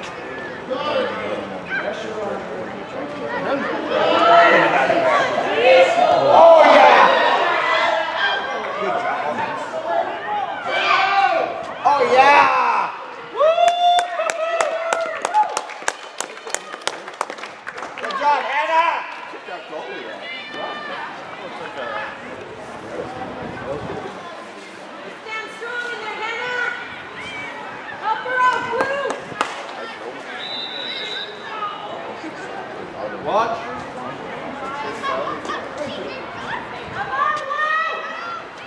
[SPEAKER 2] Oh yeah! Good job. Oh yeah! Good job, Hannah!
[SPEAKER 5] Stand strong in there, Hannah.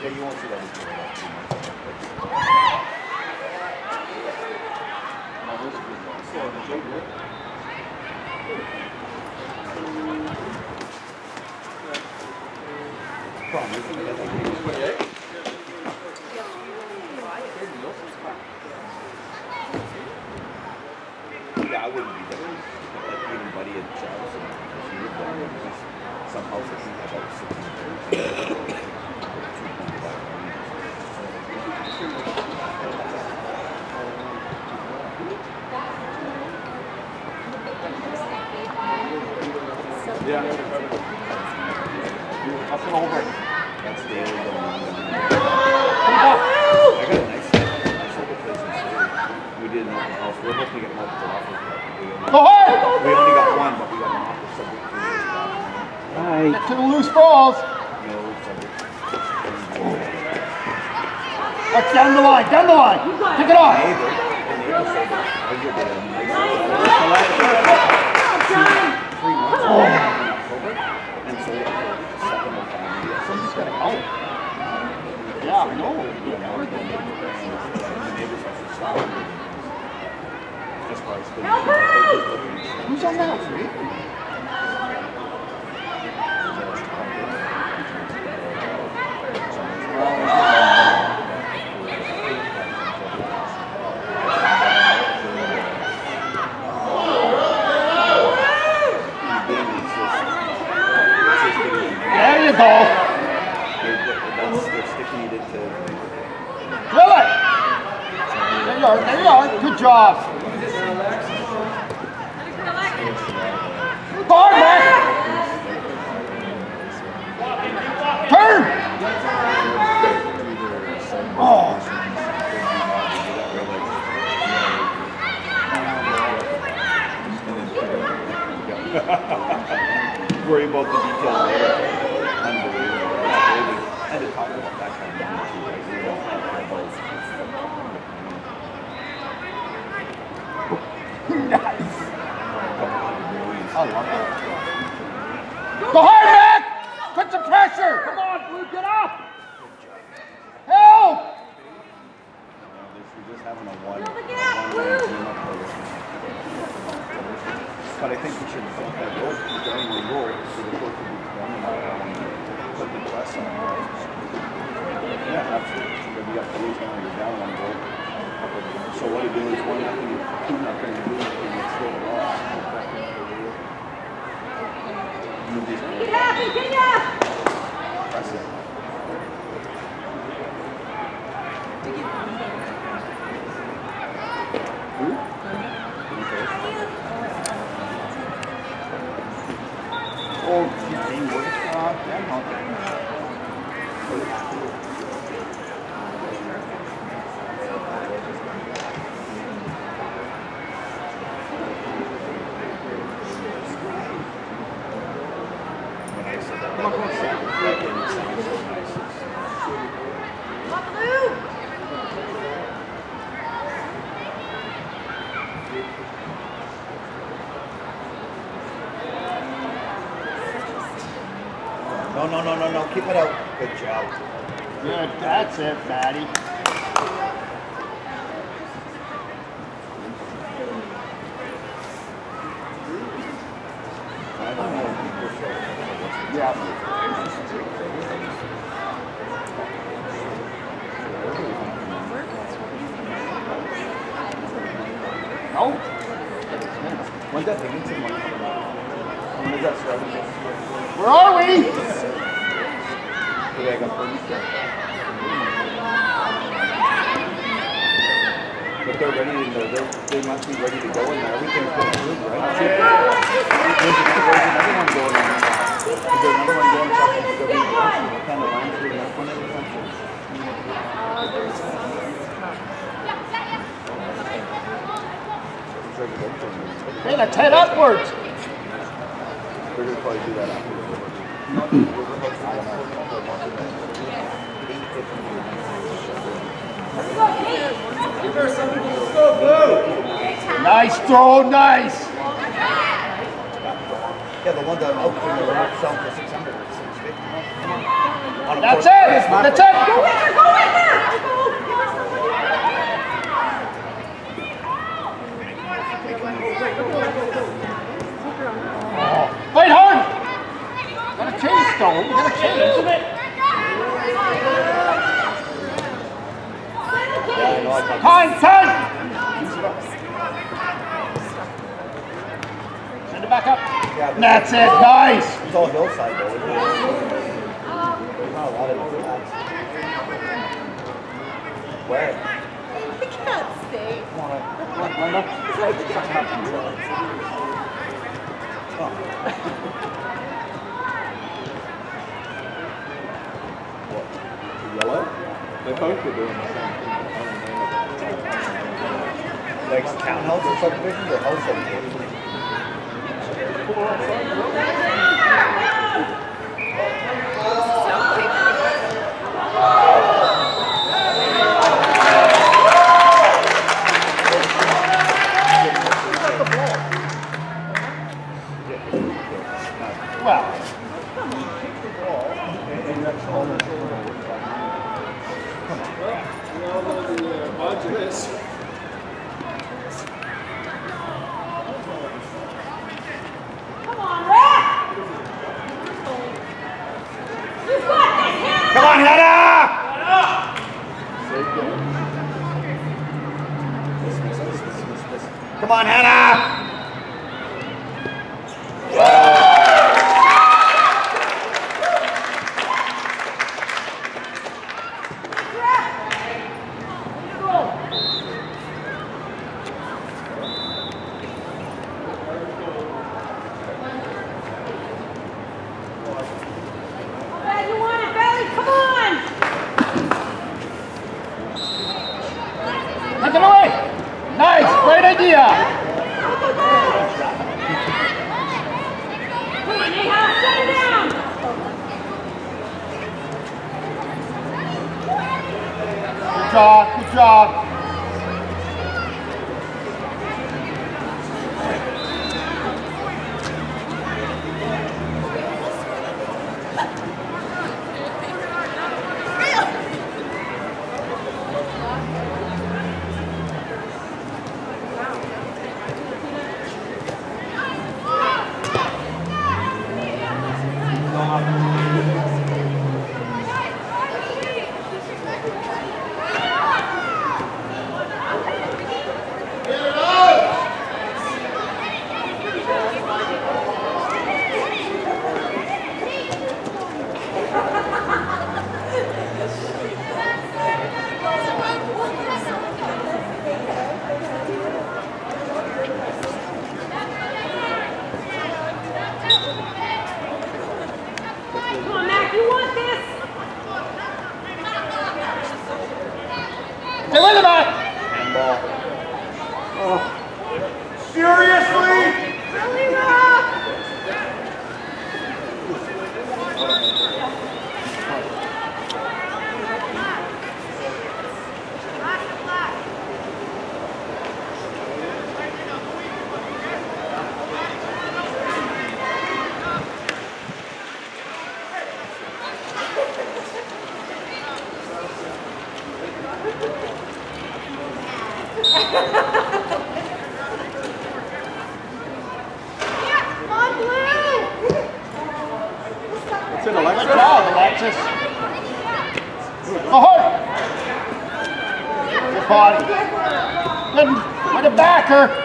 [SPEAKER 2] Yeah, you won't see that again. Yeah, I wouldn't be there. Like even Buddy and Travis, because he lived down there. Some houses have about 16.
[SPEAKER 6] Yeah. Up and over.
[SPEAKER 2] That's daily going on.
[SPEAKER 6] I
[SPEAKER 2] I got a nice place in Surrey. We did an open house. We're hoping to get multiple offers.
[SPEAKER 6] Go hard!
[SPEAKER 2] We only got one, but we got an offer subject to this back.
[SPEAKER 6] Get to the loose balls.
[SPEAKER 2] No subject.
[SPEAKER 6] What's down the line? Down the line. Pick it off.
[SPEAKER 2] The neighbor said that I get a nice 3 months ago in October and sold it for $705.
[SPEAKER 6] Somebody's got to help. Yeah, I know.
[SPEAKER 2] As far as
[SPEAKER 6] Who's on that street? There you go.
[SPEAKER 2] They're sticking it into.
[SPEAKER 6] Drill it. There you are. There you are. Good job. Go on, man. Turn. Oh.
[SPEAKER 2] Worry about the details later. Unbelievable. And to talk about that kind of thing too, right? We don't talk about
[SPEAKER 6] Nice. I love that. Go hard, Mac! Put some pressure! Come on, Blue, get up! Help!
[SPEAKER 2] We're just having a one. But I think we should think that goal, the only goal is for the court to be done and put the press on. Yeah, absolutely. But you got police when you're down on goal. So what you do is 1-0, 2-0, you do it, and it's still a loss.
[SPEAKER 5] Get happy, get up!
[SPEAKER 2] Press it.
[SPEAKER 6] Oh, he works on that.
[SPEAKER 2] No, keep it out. Good job.
[SPEAKER 6] Good, that's it, Maddie. Yeah. No?
[SPEAKER 2] When's that Binghamton one coming out? When does that start?
[SPEAKER 6] Where are we?
[SPEAKER 2] Yeah, I got 30. But they're ready to go. They must be ready to go, and everything's been approved, right? There's another one going on. Is there another one going on? What kind of line through that one?
[SPEAKER 6] Hey, let's head upwards.
[SPEAKER 2] We're going to probably do that after.
[SPEAKER 6] Nice throw, nice.
[SPEAKER 2] Yeah, the one that out from the rock south to 600. 650.
[SPEAKER 6] That's it! That's it!
[SPEAKER 5] Go with her! Go with her!
[SPEAKER 6] Fight hard! Gotta change, Stone. You gotta change. Time! Send it back up.
[SPEAKER 2] Yeah,
[SPEAKER 6] That's it. Nice.
[SPEAKER 2] It's all hillside though. There's not a lot of flats. Where?
[SPEAKER 5] I can't stay.
[SPEAKER 6] Line up.
[SPEAKER 3] Yellow? They both were doing the same thing.
[SPEAKER 2] Like townhouse or subdivisions or house subdivisions?
[SPEAKER 6] Well.
[SPEAKER 1] We all know the budget is.
[SPEAKER 5] Come on, Rick! You got this, Hannah!
[SPEAKER 2] Come on, Hannah! Come on, Hannah!
[SPEAKER 5] Brad, you want it, Valley? Come on!
[SPEAKER 6] Take it away. Nice. Great idea.
[SPEAKER 5] Come on, Neha, shut it down!
[SPEAKER 6] Good job. Good job.
[SPEAKER 5] Come on, Mac, you want this?
[SPEAKER 6] Stay with him, Matt.
[SPEAKER 2] Handball. Seriously?
[SPEAKER 5] Really, Rob? Come on, Blue!
[SPEAKER 3] It's an Alexa.
[SPEAKER 6] Good job, Alexis. Go hard. Good body. Good. Way to back her.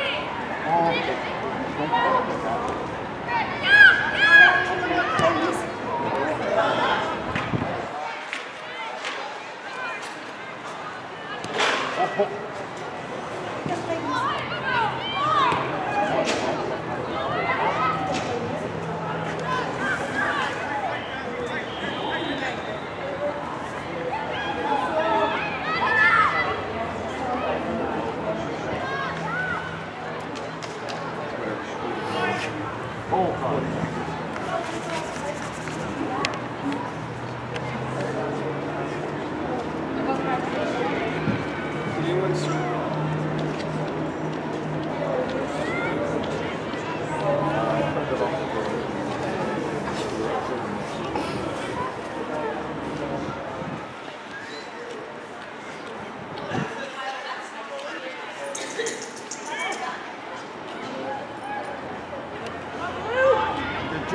[SPEAKER 1] Did anyone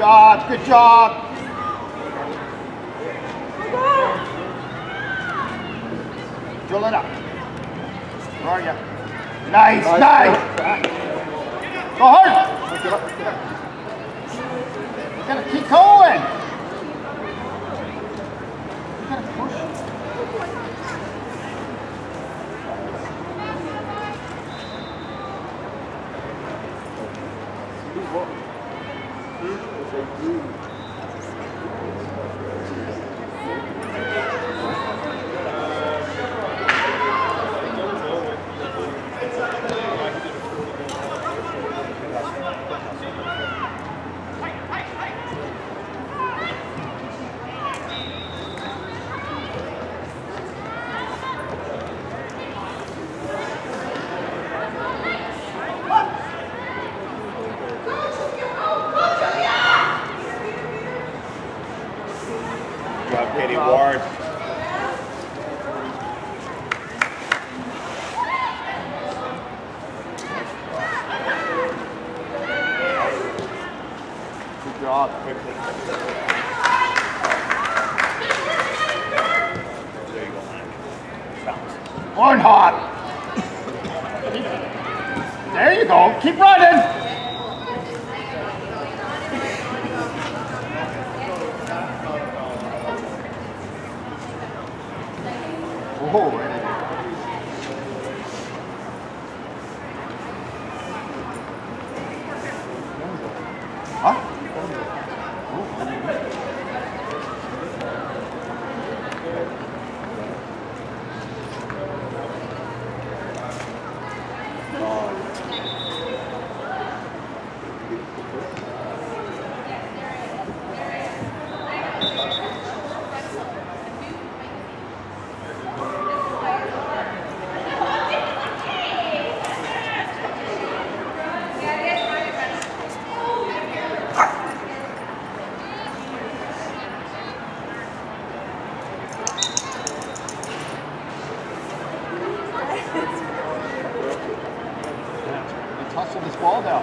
[SPEAKER 6] job, good job. Drill it up. Where are you? Nice, nice. Go hard. You gotta keep going. You gotta push.
[SPEAKER 2] Katie Ward.
[SPEAKER 6] Good job.
[SPEAKER 2] Quickly. There you go, Mike. Bounce.
[SPEAKER 6] Horn hop. There you go. Keep running. Oh, huh? Hustle this ball down.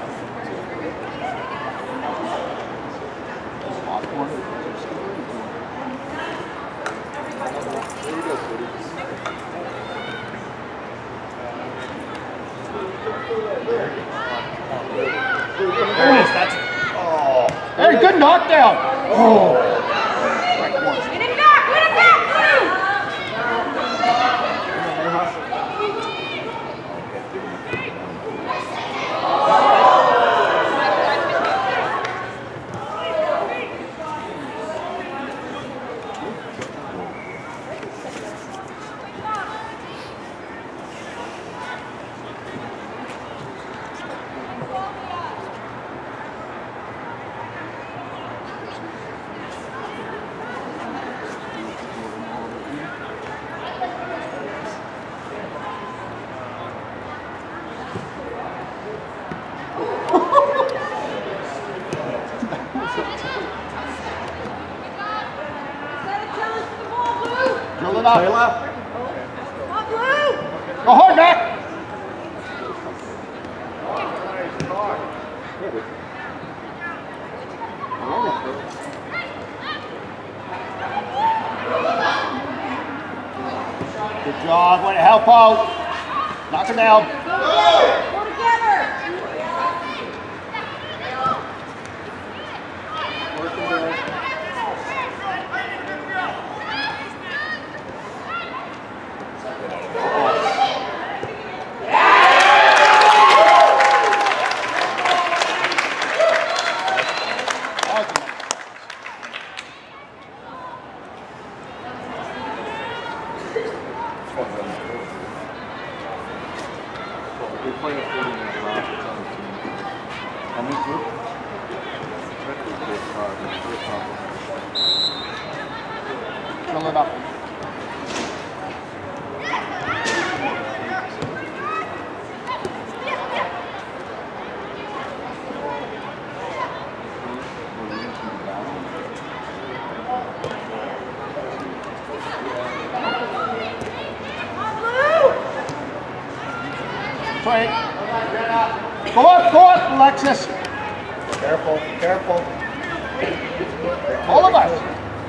[SPEAKER 3] There you go, Cody.
[SPEAKER 2] There it is. That's. Oh.
[SPEAKER 6] Hey, good knockdown. Oh.
[SPEAKER 5] Get it back, get it back,
[SPEAKER 6] Drill it up.
[SPEAKER 3] Play left.
[SPEAKER 5] Come on, Blue!
[SPEAKER 6] Go hard, Mac. Good job. Way to help out. Knock it down.
[SPEAKER 5] Go together!
[SPEAKER 3] They're playing a 40-minute round. It's on the team.
[SPEAKER 6] How many group? Drill it up. Play. Go up, Alexis.
[SPEAKER 3] Careful, careful.
[SPEAKER 6] All of us.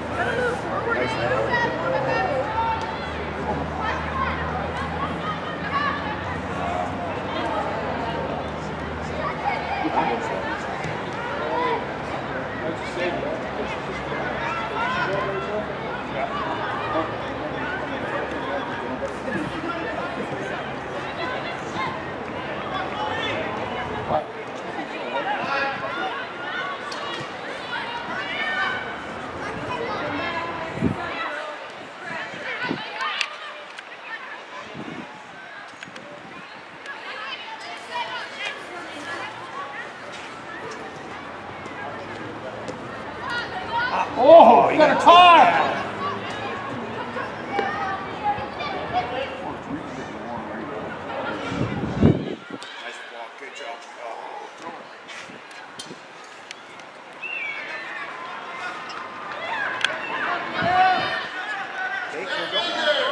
[SPEAKER 6] Oh, you got a car!
[SPEAKER 3] Nice block, good job. Take her, go.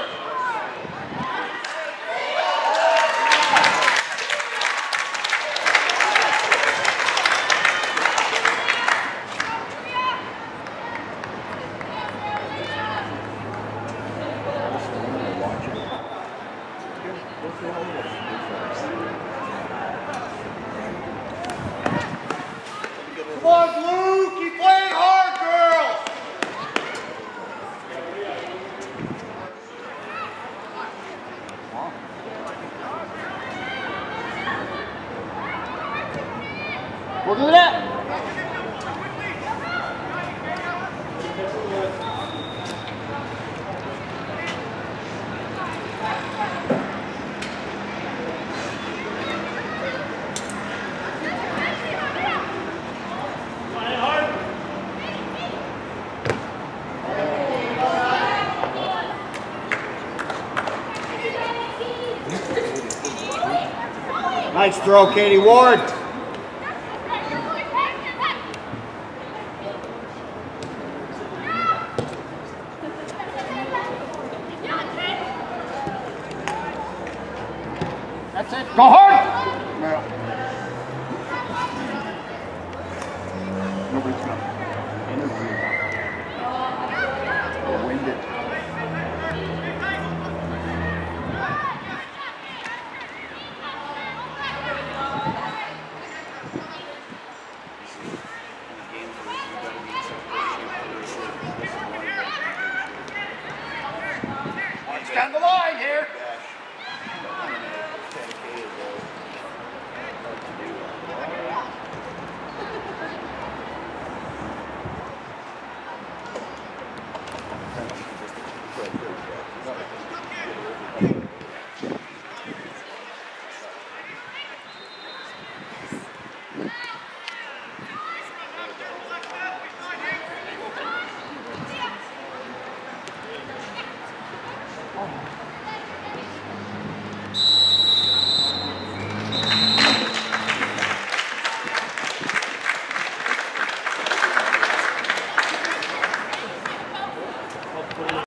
[SPEAKER 3] Come on, Blue! Keep playing hard, girls!
[SPEAKER 6] We'll do that.
[SPEAKER 2] Nice throw, Katie Ward.
[SPEAKER 6] That's it. Go hard.
[SPEAKER 2] Nobody's going to interview or wind it.
[SPEAKER 6] Down the line here.